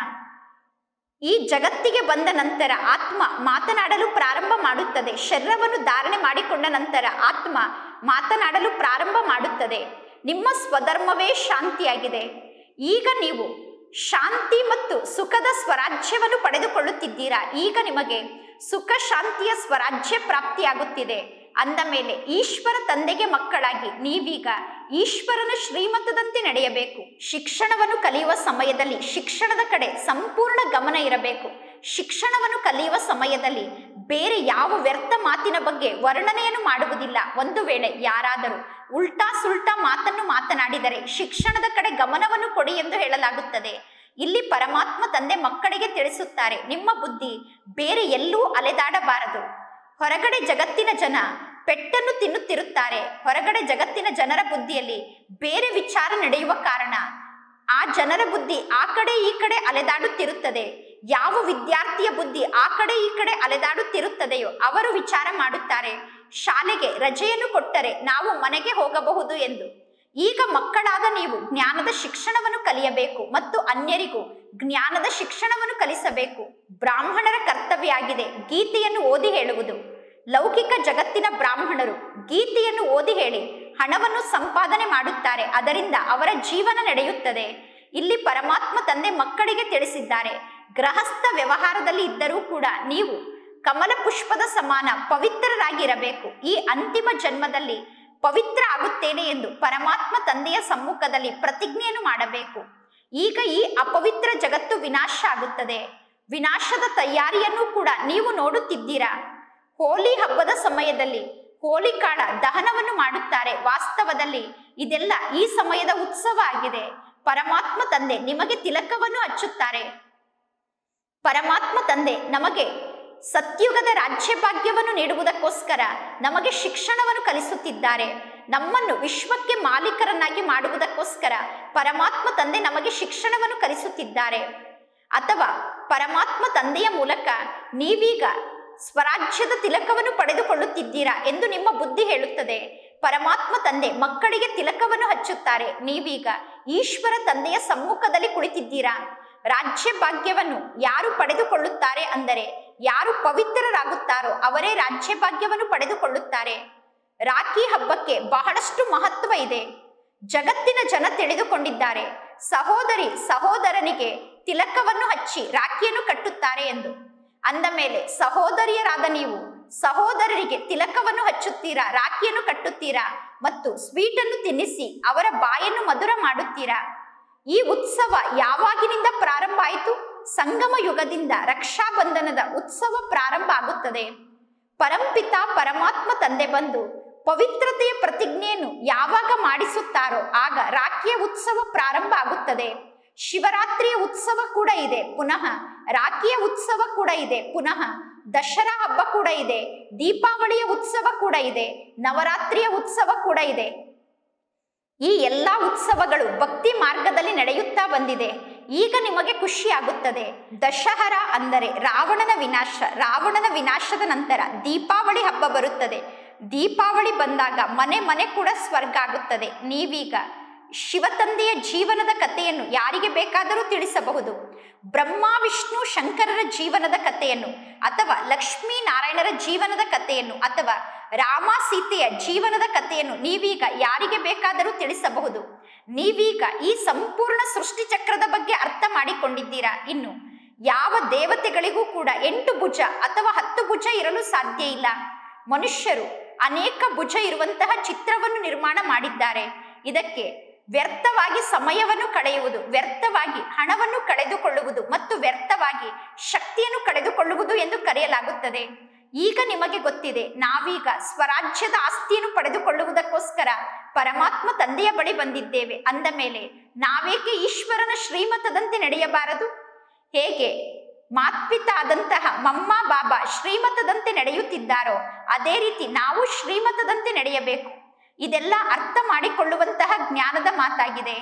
ಈ ಜಗತ್ತಿಗೆ ಬಂದ ನಂತರ ಆತ್ಮ ಮಾತನಾಡಲು ಪ್ರಾರಂಭ ಮಾಡುತ್ತದೆ. ಶರೀರವನ್ನು ಧಾರಣೆ ಮಾಡಿಕೊಂಡ ನಂತರ ಆತ್ಮ ಮಾತನಾಡಲು ಪ್ರಾರಂಭ ಮಾಡುತ್ತದೆ. ನಿಮ್ಮ ಸ್ವಧರ್ಮವೇ ಶಾಂತಿಯಾಗಿದೆ. ಈಗ ನೀವು ಶಾಂತಿ ಮತ್ತು ಸುಖದ ಸ್ವರಾಜ್ಯವನ್ನು ಪಡೆದುಕೊಳ್ಳುತ್ತಿದ್ದೀರಾ. ಈಗ ನಿಮಗೆ ಸುಖ ಶಾಂತಿಯ ಸ್ವರಾಜ್ಯ ಪ್ರಾಪ್ತಿಯಾಗುತ್ತಿದೆ. ಅಂದ ಮೇಲೆ ಈಶ್ವರ ತಂದೆಗೆ ಮಕ್ಕಳಾಗಿ ನೀವೀಗ ಈಶ್ವರನ ಶ್ರೀಮತದಂತೆ ನಡೆಯಬೇಕು. ಶಿಕ್ಷಣವನ್ನು ಕಲಿಯುವ ಸಮಯದಲ್ಲಿ ಶಿಕ್ಷಣದ ಕಡೆ ಸಂಪೂರ್ಣ ಗಮನ ಇರಬೇಕು. ಶಿಕ್ಷಣವನ್ನು ಕಲಿಯುವ ಸಮಯದಲ್ಲಿ ಬೇರೆ ಯಾವ ವ್ಯರ್ಥ ಮಾತಿನ ಬಗ್ಗೆ ವರ್ಣನೆಯನ್ನು ಮಾಡುವುದಿಲ್ಲ. ಒಂದು ವೇಳೆ ಯಾರಾದರೂ ಉಲ್ಟಾ ಸುಲ್ಟಾ ಮಾತನ್ನು ಮಾತನಾಡಿದರೆ ಶಿಕ್ಷಣದ ಕಡೆ ಗಮನವನ್ನು ಕೊಡಿ ಎಂದು ಹೇಳಲಾಗುತ್ತದೆ. ಇಲ್ಲಿ ಪರಮಾತ್ಮ ತಂದೆ ಮಕ್ಕಳಿಗೆ ತಿಳಿಸುತ್ತಾರೆ, ನಿಮ್ಮ ಬುದ್ಧಿ ಬೇರೆ ಎಲ್ಲೂ ಅಲೆದಾಡಬಾರದು. ಹೊರಗಡೆ ಜಗತ್ತಿನ ಜನ ಪೆಟ್ಟನ್ನು ತಿನ್ನುತ್ತಿರುತ್ತಾರೆ. ಹೊರಗಡೆ ಜಗತ್ತಿನ ಜನರ ಬುದ್ಧಿಯಲ್ಲಿ ಬೇರೆ ವಿಚಾರ ನಡೆಯುವ ಕಾರಣ ಆ ಜನರ ಬುದ್ಧಿ ಆ ಕಡೆ ಈ ಕಡೆ ಅಲೆದಾಡುತ್ತಿರುತ್ತದೆ. ಯಾವ ವಿದ್ಯಾರ್ಥಿಯ ಬುದ್ಧಿ ಆ ಕಡೆ ಈ ಕಡೆ ಅಲೆದಾಡುತ್ತಿರುತ್ತದೆಯೋ ಅವರು ವಿಚಾರ ಮಾಡುತ್ತಾರೆ, ಶಾಲೆಗೆ ರಜೆಯನ್ನು ಕೊಟ್ಟರೆ ನಾವು ಮನೆಗೆ ಹೋಗಬಹುದು ಎಂದು. ಈಗ ಮಕ್ಕಳಾದ ನೀವು ಜ್ಞಾನದ ಶಿಕ್ಷಣವನ್ನು ಕಲಿಯಬೇಕು ಮತ್ತು ಅನ್ಯರಿಗೂ ಜ್ಞಾನದ ಶಿಕ್ಷಣವನ್ನು ಕಲಿಸಬೇಕು. ಬ್ರಾಹ್ಮಣರ ಕರ್ತವ್ಯ ಆಗಿದೆ ಗೀತೆಯನ್ನು ಓದಿ ಹೇಳುವುದು. ಲೌಕಿಕ ಜಗತ್ತಿನ ಬ್ರಾಹ್ಮಣರು ಗೀತೆಯನ್ನು ಓದಿ ಹೇಳಿ ಹಣವನ್ನು ಸಂಪಾದನೆ ಮಾಡುತ್ತಾರೆ. ಅದರಿಂದ ಅವರ ಜೀವನ ನಡೆಯುತ್ತದೆ. ಇಲ್ಲಿ ಪರಮಾತ್ಮ ತಂದೆ ಮಕ್ಕಳಿಗೆ ತಿಳಿಸಿದ್ದಾರೆ, ಗೃಹಸ್ಥ ವ್ಯವಹಾರದಲ್ಲಿ ಇದ್ದರೂ ಕೂಡ ನೀವು ಕಮಲ ಪುಷ್ಪದ ಸಮಾನ ಪವಿತ್ರರಾಗಿರಬೇಕು. ಈ ಅಂತಿಮ ಜನ್ಮದಲ್ಲಿ ಪವಿತ್ರ ಆಗುತ್ತೇನೆ ಎಂದು ಪರಮಾತ್ಮ ತಂದೆಯ ಸಮ್ಮುಖದಲ್ಲಿ ಪ್ರತಿಜ್ಞೆಯನ್ನು ಮಾಡಬೇಕು. ಈಗ ಈ ಅಪವಿತ್ರ ಜಗತ್ತು ವಿನಾಶ ಆಗುತ್ತದೆ. ವಿನಾಶದ ತಯಾರಿಯನ್ನು ಕೂಡ ನೀವು ನೋಡುತ್ತಿದ್ದೀರಾ. ಹೋಲಿ ಹಬ್ಬದ ಸಮಯದಲ್ಲಿ ಹೋಲಿಕಾಳ ದಹನವನ್ನು ಮಾಡುತ್ತಾರೆ. ವಾಸ್ತವದಲ್ಲಿ ಇದೆಲ್ಲ ಈ ಸಮಯದ ಉತ್ಸವ ಆಗಿದೆ. ಪರಮಾತ್ಮ ತಂದೆ ನಿಮಗೆ ತಿಲಕವನ್ನು ಹಚ್ಚುತ್ತಾರೆ. ಪರಮಾತ್ಮ ತಂದೆ ನಮಗೆ ಸತ್ಯುಗದ ರಾಜ್ಯ ಭಾಗ್ಯವನ್ನು ನೀಡುವುದಕ್ಕೋಸ್ಕರ ನಮಗೆ ಶಿಕ್ಷಣವನ್ನು ಕಲಿಸುತ್ತಿದ್ದಾರೆ. ನಮ್ಮನ್ನು ವಿಶ್ವಕ್ಕೆ ಮಾಲೀಕರನ್ನಾಗಿ ಮಾಡುವುದಕ್ಕೋಸ್ಕರ ಪರಮಾತ್ಮ ತಂದೆ ನಮಗೆ ಶಿಕ್ಷಣವನ್ನು ಕಲಿಸುತ್ತಿದ್ದಾರೆ. ಅಥವಾ ಪರಮಾತ್ಮ ತಂದೆಯ ಮೂಲಕ ನೀವೀಗ ಸ್ವರಾಜ್ಯದ ತಿಲಕವನ್ನು ಪಡೆದುಕೊಳ್ಳುತ್ತಿದ್ದೀರಾ ಎಂದು ನಿಮ್ಮ ಬುದ್ಧಿ ಹೇಳುತ್ತದೆ. ಪರಮಾತ್ಮ ತಂದೆ ಮಕ್ಕಳಿಗೆ ತಿಲಕವನ್ನು ಹಚ್ಚುತ್ತಾರೆ. ನೀವೀಗ ಈಶ್ವರ ತಂದೆಯ ಸಮ್ಮುಖದಲ್ಲಿ ಕುಳಿತಿದ್ದೀರಾ. ರಾಜ್ಯ ಭಾಗ್ಯವನ್ನು ಯಾರು ಪಡೆದುಕೊಳ್ಳುತ್ತಾರೆ ಅಂದರೆ ಯಾರು ಪವಿತ್ರರಾಗುತ್ತಾರೋ ಅವರೇ ರಾಜ್ಯ ಭಾಗ್ಯವನ್ನು ಪಡೆದುಕೊಳ್ಳುತ್ತಾರೆ. ರಾಖಿ ಹಬ್ಬಕ್ಕೆ ಬಹಳಷ್ಟು ಮಹತ್ವ ಇದೆ. ಜಗತ್ತಿನ ಜನ ತಿಳಿದುಕೊಂಡಿದ್ದಾರೆ ಸಹೋದರಿ ಸಹೋದರನಿಗೆ ತಿಲಕವನ್ನು ಹಚ್ಚಿ ರಾಖಿಯನ್ನು ಕಟ್ಟುತ್ತಾರೆ ಎಂದು. ಅಂದ ಮೇಲೆ ಸಹೋದರಿಯರಾದ ನೀವು ಸಹೋದರರಿಗೆ ತಿಲಕವನ್ನು ಹಚ್ಚುತ್ತೀರಾ, ರಾಖಿಯನ್ನು ಕಟ್ಟುತ್ತೀರಾ ಮತ್ತು ಸ್ವೀಟನ್ನು ತಿನ್ನಿಸಿ ಅವರ ಬಾಯನ್ನು ಮಧುರ ಮಾಡುತ್ತೀರಾ. ಈ ಉತ್ಸವ ಯಾವಾಗಿನಿಂದ ಪ್ರಾರಂಭ ಆಯಿತು? ಸಂಗಮ ಯುಗದಿಂದ ರಕ್ಷಾಬಂಧನದ ಉತ್ಸವ ಪ್ರಾರಂಭ ಆಗುತ್ತದೆ. ಪರಂಪಿತ ಪರಮಾತ್ಮ ತಂದೆ ಬಂದು ಪವಿತ್ರತೆಯ ಪ್ರತಿಜ್ಞೆಯನ್ನು ಯಾವಾಗ ಮಾಡಿಸುತ್ತಾರೋ ಆಗ ರಾಖಿಯ ಉತ್ಸವ ಪ್ರಾರಂಭ ಆಗುತ್ತದೆ. ಶಿವರಾತ್ರಿಯ ಉತ್ಸವ ಕೂಡ ಇದೆ, ಪುನಃ ರಾಖಿಯ ಉತ್ಸವ ಕೂಡ ಇದೆ, ಪುನಃ ದಸರಾ ಹಬ್ಬ ಕೂಡ ಇದೆ, ದೀಪಾವಳಿಯ ಉತ್ಸವ ಕೂಡ ಇದೆ, ನವರಾತ್ರಿಯ ಉತ್ಸವ ಕೂಡ ಇದೆ. ಈ ಎಲ್ಲಾ ಉತ್ಸವಗಳು ಭಕ್ತಿ ಮಾರ್ಗದಲ್ಲಿ ನಡೆಯುತ್ತಾ ಬಂದಿದೆ. ಈಗ ನಿಮಗೆ ಖುಷಿ ಆಗುತ್ತದೆ. ದಶಹರಾ ಅಂದರೆ ರಾವಣನ ವಿನಾಶ. ರಾವಣನ ವಿನಾಶದ ನಂತರ ದೀಪಾವಳಿ ಹಬ್ಬ ಬರುತ್ತದೆ. ದೀಪಾವಳಿ ಬಂದಾಗ ಮನೆ ಮನೆ ಕೂಡ ಸ್ವರ್ಗ ಆಗುತ್ತದೆ. ನೀವೀಗ ಶಿವತಂದೆಯ ಜೀವನದ ಕಥೆಯನ್ನು ಯಾರಿಗೆ ಬೇಕಾದರೂ ತಿಳಿಸಬಹುದು. ಬ್ರಹ್ಮ ವಿಷ್ಣು ಶಂಕರರ ಜೀವನದ ಕಥೆಯನ್ನು ಅಥವಾ ಲಕ್ಷ್ಮೀ ನಾರಾಯಣರ ಜೀವನದ ಕಥೆಯನ್ನು ಅಥವಾ ರಾಮ ಸೀತೆಯ ಜೀವನದ ಕಥೆಯನ್ನು ನೀವೀಗ ಯಾರಿಗೆ ಬೇಕಾದರೂ ತಿಳಿಸಬಹುದು. ನೀವೀಗ ಈ ಸಂಪೂರ್ಣ ಸೃಷ್ಟಿ ಚಕ್ರದ ಬಗ್ಗೆ ಅರ್ಥ ಮಾಡಿಕೊಂಡಿದ್ದೀರಾ. ಇನ್ನು ಯಾವ ದೇವತೆಗಳಿಗೂ ಕೂಡ ಎಂಟು ಭುಜ ಅಥವಾ ಹತ್ತು ಭುಜ ಇರಲು ಸಾಧ್ಯ ಇಲ್ಲ. ಮನುಷ್ಯರು ಅನೇಕ ಭುಜ ಇರುವಂತಹ ಚಿತ್ರವನ್ನು ನಿರ್ಮಾಣ ಮಾಡಿದ್ದಾರೆ. ಇದಕ್ಕೆ ವ್ಯರ್ಥವಾಗಿ ಸಮಯವನ್ನು ಕಳೆಯುವುದು, ವ್ಯರ್ಥವಾಗಿ ಹಣವನ್ನು ಕಳೆದುಕೊಳ್ಳುವುದು ಮತ್ತು ವ್ಯರ್ಥವಾಗಿ ಶಕ್ತಿಯನ್ನು ಕಳೆದುಕೊಳ್ಳುವುದು ಎಂದು ಕರೆಯಲಾಗುತ್ತದೆ. ಈಗ ನಿಮಗೆ ಗೊತ್ತಿದೆ, ನಾವೀಗ ಸ್ವರಾಜ್ಯದ ಆಸ್ತಿಯನ್ನು ಪಡೆದುಕೊಳ್ಳುವುದಕ್ಕೋಸ್ಕರ ಪರಮಾತ್ಮ ತಂದೆಯ ಬಳಿ ಬಂದಿದ್ದೇವೆ. ಅಂದ ಮೇಲೆ ನಾವೇಕೆ ಈಶ್ವರನ ಶ್ರೀಮತದಂತೆ ನಡೆಯಬಾರದು? ಹೇಗೆ ಮಾತ್ಪಿತ ಆದಂತಹ ಮಮ್ಮ ಬಾಬಾ ಶ್ರೀಮತದಂತೆ ನಡೆಯುತ್ತಿದ್ದಾರೋ ಅದೇ ರೀತಿ ನಾವು ಶ್ರೀಮತದಂತೆ ನಡೆಯಬೇಕು. ಇದೆಲ್ಲ ಅರ್ಥ ಮಾಡಿಕೊಳ್ಳುವಂತಹ ಜ್ಞಾನದ ಮಾತಾಗಿದೆ.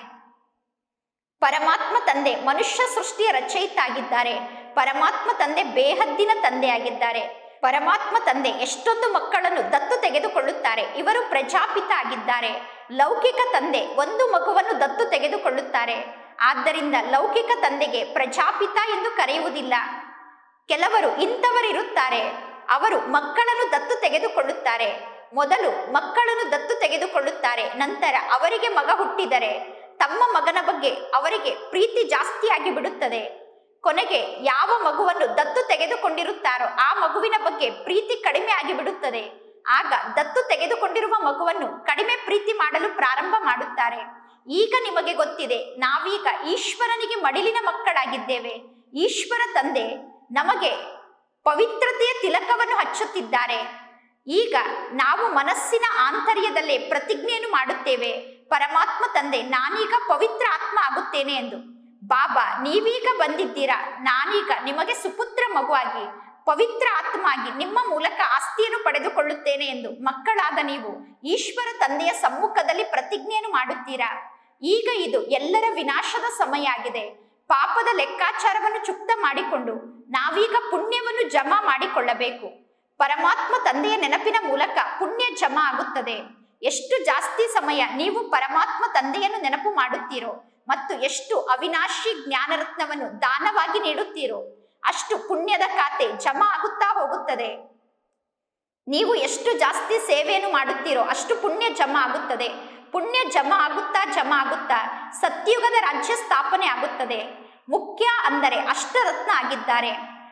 ಪರಮಾತ್ಮ ತಂದೆ ಮನುಷ್ಯ ಸೃಷ್ಟಿಯ ರಚಯಿತ ಆಗಿದ್ದಾರೆ. ಪರಮಾತ್ಮ ತಂದೆ ಬೇಹದ್ದಿನ ತಂದೆ ಆಗಿದ್ದಾರೆ. ಪರಮಾತ್ಮ ತಂದೆ ಎಷ್ಟೊಂದು ಮಕ್ಕಳನ್ನು ದತ್ತು ತೆಗೆದುಕೊಳ್ಳುತ್ತಾರೆ. ಇವರು ಪ್ರಜಾಪಿತ ಆಗಿದ್ದಾರೆ. ಲೌಕಿಕ ತಂದೆ ಒಂದು ಮಗುವನ್ನು ದತ್ತು ತೆಗೆದುಕೊಳ್ಳುತ್ತಾರೆ. ಆದ್ದರಿಂದ ಲೌಕಿಕ ತಂದೆಗೆ ಪ್ರಜಾಪಿತ ಎಂದು ಕರೆಯುವುದಿಲ್ಲ. ಕೆಲವರು ಇಂಥವರಿರುತ್ತಾರೆ, ಅವರು ಮಕ್ಕಳನ್ನು ದತ್ತು ತೆಗೆದುಕೊಳ್ಳುತ್ತಾರೆ. ಮೊದಲು ಮಕ್ಕಳನ್ನು ದತ್ತು ತೆಗೆದುಕೊಳ್ಳುತ್ತಾರೆ, ನಂತರ ಅವರಿಗೆ ಮಗ ಹುಟ್ಟಿದರೆ ತಮ್ಮ ಮಗನ ಬಗ್ಗೆ ಅವರಿಗೆ ಪ್ರೀತಿ ಜಾಸ್ತಿಯಾಗಿ ಬಿಡುತ್ತದೆ. ಕೊನೆಗೆ ಯಾವ ಮಗುವನ್ನು ದತ್ತು ತೆಗೆದುಕೊಂಡಿರುತ್ತಾರೋ ಆ ಮಗುವಿನ ಬಗ್ಗೆ ಪ್ರೀತಿ ಕಡಿಮೆ ಆಗಿ ಬಿಡುತ್ತದೆ. ಆಗ ದತ್ತು ತೆಗೆದುಕೊಂಡಿರುವ ಮಗುವನ್ನು ಕಡಿಮೆ ಪ್ರೀತಿ ಮಾಡಲು ಪ್ರಾರಂಭ ಮಾಡುತ್ತಾರೆ. ಈಗ ನಿಮಗೆ ಗೊತ್ತಿದೆ, ನಾವೀಗ ಈಶ್ವರನಿಗೆ ಮಡಿಲಿನ ಮಕ್ಕಳಾಗಿದ್ದೇವೆ. ಈಶ್ವರ ತಂದೆ ನಮಗೆ ಪವಿತ್ರತೆಯ ತಿಲಕವನ್ನು ಹಚ್ಚುತ್ತಿದ್ದಾರೆ. ಈಗ ನಾವು ಮನಸ್ಸಿನ ಆಂತರ್ಯದಲ್ಲೇ ಪ್ರತಿಜ್ಞೆಯನ್ನು ಮಾಡುತ್ತೇವೆ, ಪರಮಾತ್ಮ ತಂದೆ ನಾನೀಗ ಪವಿತ್ರ ಆತ್ಮ ಆಗುತ್ತೇನೆ ಎಂದು. ಬಾಬಾ ನೀವೀಗ ಬಂದಿದ್ದೀರಾ, ನಾನೀಗ ನಿಮಗೆ ಸುಪುತ್ರ ಮಗುವಾಗಿ ಪವಿತ್ರ ಆತ್ಮ ಆಗಿ ನಿಮ್ಮ ಮೂಲಕ ಆಸ್ತಿಯನ್ನು ಪಡೆದುಕೊಳ್ಳುತ್ತೇನೆ ಎಂದು ಮಕ್ಕಳಾದ ನೀವು ಈಶ್ವರ ತಂದೆಯ ಸಮ್ಮುಖದಲ್ಲಿ ಪ್ರತಿಜ್ಞೆಯನ್ನು ಮಾಡುತ್ತೀರಾ. ಈಗ ಇದು ಎಲ್ಲರ ವಿನಾಶದ ಸಮಯ ಆಗಿದೆ. ಪಾಪದ ಲೆಕ್ಕಾಚಾರವನ್ನು ಚುಕ್ತ ಮಾಡಿಕೊಂಡು ನಾವೀಗ ಪುಣ್ಯವನ್ನು ಜಮಾ ಮಾಡಿಕೊಳ್ಳಬೇಕು. ಪರಮಾತ್ಮ ತಂದೆಯ ನೆನಪಿನ ಮೂಲಕ ಪುಣ್ಯ ಜಮಾ ಆಗುತ್ತದೆ. ಎಷ್ಟು ಜಾಸ್ತಿ ಸಮಯ ನೀವು ಪರಮಾತ್ಮ ತಂದೆಯನ್ನು ನೆನಪು ಮಾಡುತ್ತೀರೋ ಮತ್ತು ಎಷ್ಟು ಅವಿನಾಶಿ ಜ್ಞಾನರತ್ನವನ್ನು ದಾನವಾಗಿ ನೀಡುತ್ತೀರೋ ಅಷ್ಟು ಪುಣ್ಯದ ಖಾತೆ ಜಮಾ ಆಗುತ್ತಾ ಹೋಗುತ್ತದೆ. ನೀವು ಎಷ್ಟು ಜಾಸ್ತಿ ಸೇವೆಯನ್ನು ಮಾಡುತ್ತೀರೋ ಅಷ್ಟು ಪುಣ್ಯ ಜಮಾ ಆಗುತ್ತದೆ. ಪುಣ್ಯ ಜಮಾ ಆಗುತ್ತಾ ಜಮಾ ಆಗುತ್ತಾ ಸತ್ಯುಗದ ರಾಜ್ಯ ಸ್ಥಾಪನೆ ಆಗುತ್ತದೆ. ಮುಖ್ಯ ಅಂದರೆ ಅಷ್ಟರತ್ನ ಆಗಿದ್ದಾರೆ.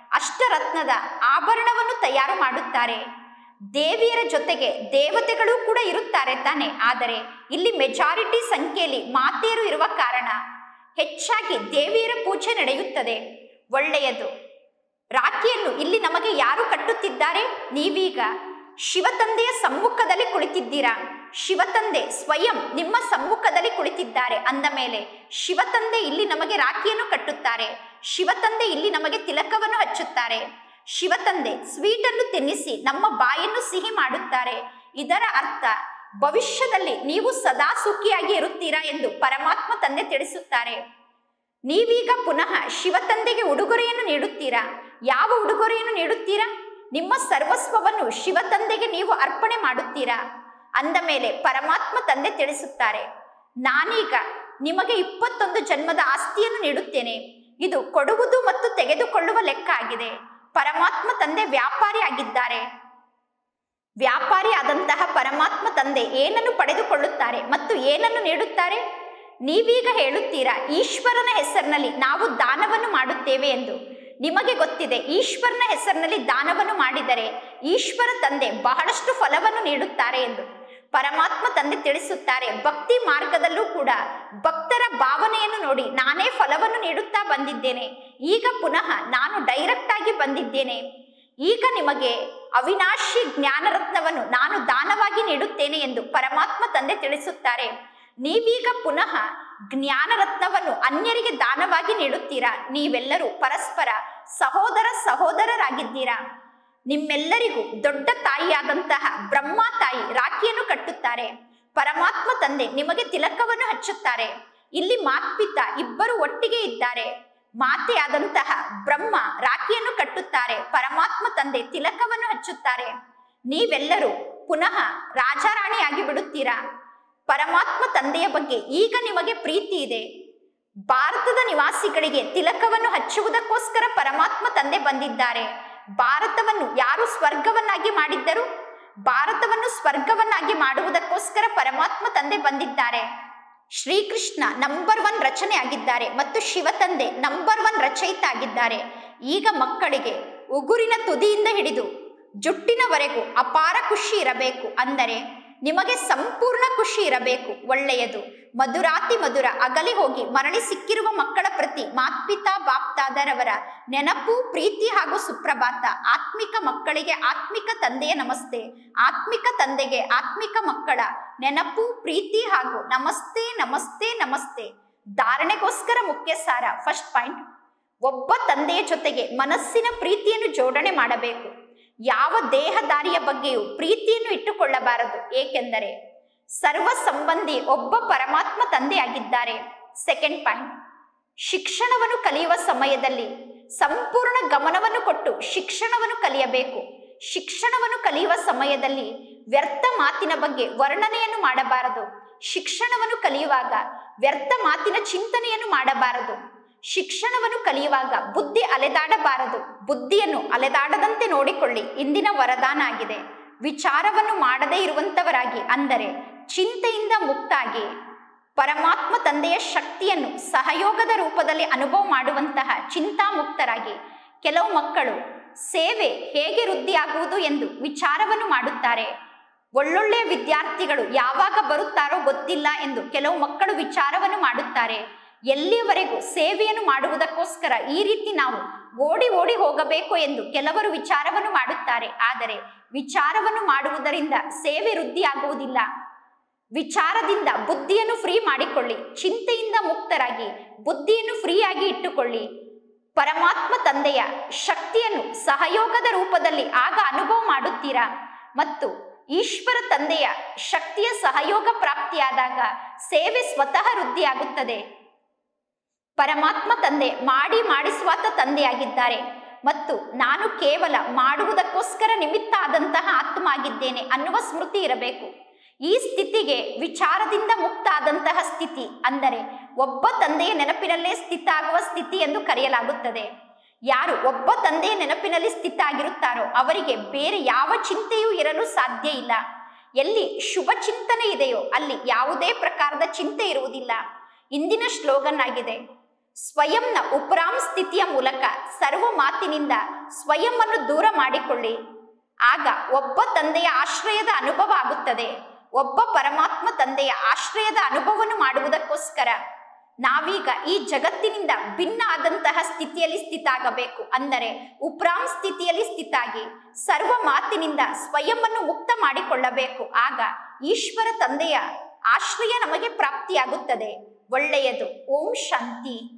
ಅಷ್ಟರತ್ನದ ಆಭರಣವನ್ನು ತಯಾರು ಮಾಡುತ್ತಾರೆ. ದೇವಿಯರ ಜೊತೆಗೆ ದೇವತೆಗಳು ಕೂಡ ಇರುತ್ತಾರೆ ತಾನೆ. ಆದರೆ ಇಲ್ಲಿ ಮೆಜಾರಿಟಿ ಸಂಖ್ಯೆಯಲ್ಲಿ ಮಾತೆಯರು ಇರುವ ಕಾರಣ ಹೆಚ್ಚಾಗಿ ದೇವಿಯರ ಪೂಜೆ ನಡೆಯುತ್ತದೆ. ಒಳ್ಳೆಯದು. ರಾಖಿಯನ್ನು ಇಲ್ಲಿ ನಮಗೆ ಯಾರು ಕಟ್ಟುತ್ತಿದ್ದಾರೆ? ನೀವೀಗ ಶಿವತಂದೆಯ ಸಮ್ಮುಖದಲ್ಲಿ ಕುಳಿತಿದ್ದೀರಾ. ಶಿವತಂದೆ ಸ್ವಯಂ ನಿಮ್ಮ ಸಮ್ಮುಖದಲ್ಲಿ ಕುಳಿತಿದ್ದಾರೆ ಅಂದ ಮೇಲೆ ಶಿವತಂದೆ ಇಲ್ಲಿ ನಮಗೆ ರಾಖಿಯನ್ನು ಕಟ್ಟುತ್ತಾರೆ. ಶಿವತಂದೆ ಇಲ್ಲಿ ನಮಗೆ ತಿಲಕವನ್ನು ಹಚ್ಚುತ್ತಾರೆ. ಶಿವತಂದೆ ಸ್ವೀಟನ್ನು ತಿನ್ನಿಸಿ ನಮ್ಮ ಬಾಯನ್ನು ಸಿಹಿ ಮಾಡುತ್ತಾರೆ. ಇದರ ಅರ್ಥ ಭವಿಷ್ಯದಲ್ಲಿ ನೀವು ಸದಾ ಸುಖಿಯಾಗಿ ಇರುತ್ತೀರಾ ಎಂದು ಪರಮಾತ್ಮ ತಂದೆ ತಿಳಿಸುತ್ತಾರೆ. ನೀವೀಗ ಪುನಃ ಶಿವತಂದೆಗೆ ಉಡುಗೊರೆಯನ್ನು ನೀಡುತ್ತೀರಾ. ಯಾವ ಉಡುಗೊರೆಯನ್ನು ನೀಡುತ್ತೀರಾ? ನಿಮ್ಮ ಸರ್ವಸ್ವವನ್ನು ಶಿವತಂದೆಗೆ ನೀವು ಅರ್ಪಣೆ ಮಾಡುತ್ತೀರಾ. ಅಂದ ಮೇಲೆ ಪರಮಾತ್ಮ ತಂದೆ ತಿಳಿಸುತ್ತಾರೆ, ನಾನೀಗ ನಿಮಗೆ ಇಪ್ಪತ್ತೊಂದು ಜನ್ಮದ ಆಸ್ತಿಯನ್ನು ನೀಡುತ್ತೇನೆ. ಇದು ಕೊಡುವುದು ಮತ್ತು ತೆಗೆದುಕೊಳ್ಳುವ ಲೆಕ್ಕ ಆಗಿದೆ. ಪರಮಾತ್ಮ ತಂದೆ ವ್ಯಾಪಾರಿ ಆಗಿದ್ದಾರೆ. ವ್ಯಾಪಾರಿ ಆದಂತಹ ಪರಮಾತ್ಮ ತಂದೆ ಏನನ್ನು ಪಡೆದುಕೊಳ್ಳುತ್ತಾರೆ ಮತ್ತು ಏನನ್ನು ನೀಡುತ್ತಾರೆ? ನೀವೀಗ ಹೇಳುತ್ತೀರಾ ಈಶ್ವರನ ಹೆಸರಿನಲ್ಲಿ ನಾವು ದಾನವನ್ನು ಮಾಡುತ್ತೇವೆ ಎಂದು. ನಿಮಗೆ ಗೊತ್ತಿದೆ, ಈಶ್ವರನ ಹೆಸರಿನಲ್ಲಿ ದಾನವನ್ನು ಮಾಡಿದರೆ ಈಶ್ವರ ತಂದೆ ಬಹಳಷ್ಟು ಫಲವನ್ನು ನೀಡುತ್ತಾರೆ ಎಂದು. ಪರಮಾತ್ಮ ತಂದೆ ತಿಳಿಸುತ್ತಾರೆ, ಭಕ್ತಿ ಮಾರ್ಗದಲ್ಲೂ ಕೂಡ ಭಕ್ತರ ಭಾವನೆಯನ್ನು ನೋಡಿ ನಾನೇ ಫಲವನ್ನು ನೀಡುತ್ತಾ ಬಂದಿದ್ದೇನೆ. ಈಗ ಪುನಃ ನಾನು ಡೈರೆಕ್ಟ್ ಆಗಿ ಬಂದಿದ್ದೇನೆ. ಈಗ ನಿಮಗೆ ಅವಿನಾಶಿ ಜ್ಞಾನರತ್ನವನ್ನು ನಾನು ದಾನವಾಗಿ ನೀಡುತ್ತೇನೆ ಎಂದು ಪರಮಾತ್ಮ ತಂದೆ ತಿಳಿಸುತ್ತಾರೆ. ನೀವೀಗ ಪುನಃ ಜ್ಞಾನರತ್ನವನ್ನು ಅನ್ಯರಿಗೆ ದಾನವಾಗಿ ನೀಡುತ್ತೀರಾ. ನೀವೆಲ್ಲರೂ ಪರಸ್ಪರ ಸಹೋದರ ಸಹೋದರರಾಗಿದ್ದೀರಾ. ನಿಮ್ಮೆಲ್ಲರಿಗೂ ದೊಡ್ಡ ತಾಯಿಯಾದಂತಹ ಬ್ರಹ್ಮ ತಾಯಿ ರಾಖಿಯನ್ನು ಕಟ್ಟುತ್ತಾರೆ. ಪರಮಾತ್ಮ ತಂದೆ ನಿಮಗೆ ತಿಲಕವನ್ನು ಹಚ್ಚುತ್ತಾರೆ. ಇಲ್ಲಿ ಮಾತ್ಪಿತ ಇಬ್ಬರು ಒಟ್ಟಿಗೆ ಇದ್ದಾರೆ. ಮಾತೆಯಾದಂತಹ ಬ್ರಹ್ಮ ರಾಖಿಯನ್ನು ಕಟ್ಟುತ್ತಾರೆ. ಪರಮಾತ್ಮ ತಂದೆ ತಿಲಕವನ್ನು ಹಚ್ಚುತ್ತಾರೆ. ನೀವೆಲ್ಲರೂ ಪುನಃ ರಾಜಾರಾಣಿಯಾಗಿ ಬಿಡುತ್ತೀರಾ. ಪರಮಾತ್ಮ ತಂದೆಯ ಬಗ್ಗೆ ಈಗ ನಿಮಗೆ ಪ್ರೀತಿ ಇದೆ. ಭಾರತದ ನಿವಾಸಿಗಳಿಗೆ ತಿಲಕವನ್ನು ಹಚ್ಚುವುದಕ್ಕೋಸ್ಕರ ಪರಮಾತ್ಮ ತಂದೆ ಬಂದಿದ್ದಾರೆ. ಭಾರತವನ್ನು ಯಾರು ಸ್ವರ್ಗವನ್ನಾಗಿ ಮಾಡಿದ್ದರು? ಭಾರತವನ್ನು ಸ್ವರ್ಗವನ್ನಾಗಿ ಮಾಡುವುದಕ್ಕೋಸ್ಕರ ಪರಮಾತ್ಮ ತಂದೆ ಬಂದಿದ್ದಾರೆ. ಶ್ರೀಕೃಷ್ಣ ನಂಬರ್ ಒನ್ ರಚನೆ ಆಗಿದ್ದಾರೆ ಮತ್ತು ಶಿವತಂದೆ ನಂಬರ್ ಒನ್ ರಚಯಿತ ಆಗಿದ್ದಾರೆ. ಈಗ ಮಕ್ಕಳಿಗೆ ಉಗುರಿನ ತುದಿಯಿಂದ ಹಿಡಿದು ಜುಟ್ಟಿನವರೆಗೂ ಅಪಾರ ಖುಷಿ ಇರಬೇಕು. ಅಂದರೆ ನಿಮಗೆ ಸಂಪೂರ್ಣ ಖುಷಿ ಇರಬೇಕು. ಒಳ್ಳೆಯದು. ಮಧುರಾತಿ ಮಧುರ ಅಗಲಿ ಹೋಗಿ ಮರಳಿ ಸಿಕ್ಕಿರುವ ಮಕ್ಕಳ ಪ್ರತಿ ಮಾತ್ಪಿತಾ ಬಾಪ್ತಾದರವರ ನೆನಪು, ಪ್ರೀತಿ ಹಾಗೂ ಸುಪ್ರಭಾತ. ಆತ್ಮಿಕ ಮಕ್ಕಳಿಗೆ ಆತ್ಮಿಕ ತಂದೆಯ ನಮಸ್ತೆ. ಆತ್ಮಿಕ ತಂದೆಗೆ ಆತ್ಮಿಕ ಮಕ್ಕಳ ನೆನಪು, ಪ್ರೀತಿ ಹಾಗೂ ನಮಸ್ತೆ ನಮಸ್ತೆ ನಮಸ್ತೆ. ಧಾರಣೆಗೋಸ್ಕರ ಮುಖ್ಯ ಸಾರ. ಫಸ್ಟ್ ಪಾಯಿಂಟ್, ಒಬ್ಬ ತಂದೆಯ ಜೊತೆಗೆ ಮನಸ್ಸಿನ ಪ್ರೀತಿಯನ್ನು ಜೋಡಣೆ ಮಾಡಬೇಕು. ಯಾವ ದೇಹದಾರಿಯ ಬಗ್ಗೆಯೂ ಪ್ರೀತಿಯನ್ನು ಇಟ್ಟುಕೊಳ್ಳಬಾರದು. ಏಕೆಂದರೆ ಸರ್ವ ಸಂಬಂಧಿ ಒಬ್ಬ ಪರಮಾತ್ಮ ತಂದೆಯಾಗಿದ್ದಾರೆ. ಸೆಕೆಂಡ್ ಪಾಯಿಂಟ್, ಶಿಕ್ಷಣವನ್ನು ಕಲಿಯುವ ಸಮಯದಲ್ಲಿ ಸಂಪೂರ್ಣ ಗಮನವನ್ನು ಕೊಟ್ಟು ಶಿಕ್ಷಣವನ್ನು ಕಲಿಯಬೇಕು. ಶಿಕ್ಷಣವನ್ನು ಕಲಿಯುವ ಸಮಯದಲ್ಲಿ ವ್ಯರ್ಥ ಮಾತಿನ ಬಗ್ಗೆ ವರ್ಣನೆಯನ್ನು ಮಾಡಬಾರದು. ಶಿಕ್ಷಣವನ್ನು ಕಲಿಯುವಾಗ ವ್ಯರ್ಥ ಮಾತಿನ ಚಿಂತನೆಯನ್ನು ಮಾಡಬಾರದು. ಶಿಕ್ಷಣವನ್ನು ಕಲಿಯುವಾಗ ಬುದ್ಧಿ ಅಲೆದಾಡಬಾರದು. ಬುದ್ಧಿಯನ್ನು ಅಲೆದಾಡದಂತೆ ನೋಡಿಕೊಳ್ಳಿ. ಇಂದಿನ ವರದಾನ ಆಗಿದೆ. ವಿಚಾರವನ್ನು ಮಾಡದೇ ಇರುವಂತವರಾಗಿ, ಅಂದರೆ ಚಿಂತೆಯಿಂದ ಮುಕ್ತಾಗಿ ಪರಮಾತ್ಮ ತಂದೆಯ ಶಕ್ತಿಯನ್ನು ಸಹಯೋಗದ ರೂಪದಲ್ಲಿ ಅನುಭವ ಮಾಡುವಂತಹ ಚಿಂತಾಮುಕ್ತರಾಗಿ. ಕೆಲವು ಮಕ್ಕಳು ಸೇವೆ ಹೇಗೆ ವೃದ್ಧಿಯಾಗುವುದು ಎಂದು ವಿಚಾರವನ್ನು ಮಾಡುತ್ತಾರೆ. ಒಳ್ಳೊಳ್ಳೆಯ ವಿದ್ಯಾರ್ಥಿಗಳು ಯಾವಾಗ ಬರುತ್ತಾರೋ ಗೊತ್ತಿಲ್ಲ ಎಂದು ಕೆಲವು ಮಕ್ಕಳು ವಿಚಾರವನ್ನು ಮಾಡುತ್ತಾರೆ. ಎಲ್ಲಿಯವರೆಗೂ ಸೇವೆಯನ್ನು ಮಾಡುವುದಕ್ಕೋಸ್ಕರ ಈ ರೀತಿ ನಾವು ಓಡಿ ಓಡಿ ಹೋಗಬೇಕು ಎಂದು ಕೆಲವರು ವಿಚಾರವನ್ನು ಮಾಡುತ್ತಾರೆ. ಆದರೆ ವಿಚಾರವನ್ನು ಮಾಡುವುದರಿಂದ ಸೇವೆ ವೃದ್ಧಿಯಾಗುವುದಿಲ್ಲ. ವಿಚಾರದಿಂದ ಬುದ್ಧಿಯನ್ನು ಫ್ರೀ ಮಾಡಿಕೊಳ್ಳಿ. ಚಿಂತೆಯಿಂದ ಮುಕ್ತರಾಗಿ ಬುದ್ಧಿಯನ್ನು ಫ್ರೀಯಾಗಿ ಇಟ್ಟುಕೊಳ್ಳಿ. ಪರಮಾತ್ಮ ತಂದೆಯ ಶಕ್ತಿಯನ್ನು ಸಹಯೋಗದ ರೂಪದಲ್ಲಿ ಆಗ ಅನುಭವ ಮಾಡುತ್ತೀರಾ. ಮತ್ತು ಈಶ್ವರ ತಂದೆಯ ಶಕ್ತಿಯ ಸಹಯೋಗ ಪ್ರಾಪ್ತಿಯಾದಾಗ ಸೇವೆ ಸ್ವತಃ ವೃದ್ಧಿಯಾಗುತ್ತದೆ. ಪರಮಾತ್ಮ ತಂದೆ ಮಾಡಿ ಮಾಡಿಸುವಾತ ತಂದೆಯಾಗಿದ್ದಾರೆ ಮತ್ತು ನಾನು ಕೇವಲ ಮಾಡುವುದಕ್ಕೋಸ್ಕರ ನಿಮಿತ್ತ ಆದಂತಹ ಆತ್ಮ ಆಗಿದ್ದೇನೆ ಅನ್ನುವ ಸ್ಮೃತಿ ಇರಬೇಕು. ಈ ಸ್ಥಿತಿಗೆ ವಿಚಾರದಿಂದ ಮುಕ್ತ ಆದಂತಹ ಸ್ಥಿತಿ, ಅಂದರೆ ಒಬ್ಬ ತಂದೆಯ ನೆನಪಿನಲ್ಲೇ ಸ್ಥಿತ ಆಗುವ ಸ್ಥಿತಿ ಎಂದು ಕರೆಯಲಾಗುತ್ತದೆ. ಯಾರು ಒಬ್ಬ ತಂದೆಯ ನೆನಪಿನಲ್ಲಿ ಸ್ಥಿತ ಆಗಿರುತ್ತಾರೋ ಅವರಿಗೆ ಬೇರೆ ಯಾವ ಚಿಂತೆಯೂ ಇರಲು ಸಾಧ್ಯ ಇಲ್ಲ. ಎಲ್ಲಿ ಶುಭ ಚಿಂತನೆ ಇದೆಯೋ ಅಲ್ಲಿ ಯಾವುದೇ ಪ್ರಕಾರದ ಚಿಂತೆ ಇರುವುದಿಲ್ಲ. ಇಂದಿನ ಶ್ಲೋಗನ್ ಆಗಿದೆ, ಸ್ವಯಂನ ಉಪರಾಮ್ ಸ್ಥಿತಿಯ ಮೂಲಕ ಸರ್ವ ಮಾತಿನಿಂದ ಸ್ವಯಂವನ್ನು ದೂರ ಮಾಡಿಕೊಳ್ಳಿ. ಆಗ ಒಬ್ಬ ತಂದೆಯ ಆಶ್ರಯದ ಅನುಭವ ಆಗುತ್ತದೆ. ಒಬ್ಬ ಪರಮಾತ್ಮ ತಂದೆಯ ಆಶ್ರಯದ ಅನುಭವವನ್ನು ಮಾಡುವುದಕ್ಕೋಸ್ಕರ ನಾವೀಗ ಈ ಜಗತ್ತಿನಿಂದ ಭಿನ್ನ ಆದಂತಹ ಸ್ಥಿತಿಯಲ್ಲಿ ಸ್ಥಿತಾಗಬೇಕು. ಅಂದರೆ ಉಪರಾಮ್ ಸ್ಥಿತಿಯಲ್ಲಿ ಸ್ಥಿತಾಗಿ ಸರ್ವ ಮಾತಿನಿಂದ ಸ್ವಯಂವನ್ನು ಮುಕ್ತ ಮಾಡಿಕೊಳ್ಳಬೇಕು. ಆಗ ಈಶ್ವರ ತಂದೆಯ ಆಶ್ರಯ ನಮಗೆ ಪ್ರಾಪ್ತಿಯಾಗುತ್ತದೆ. ಒಳ್ಳೆಯದು. ಓಂ ಶಾಂತಿ.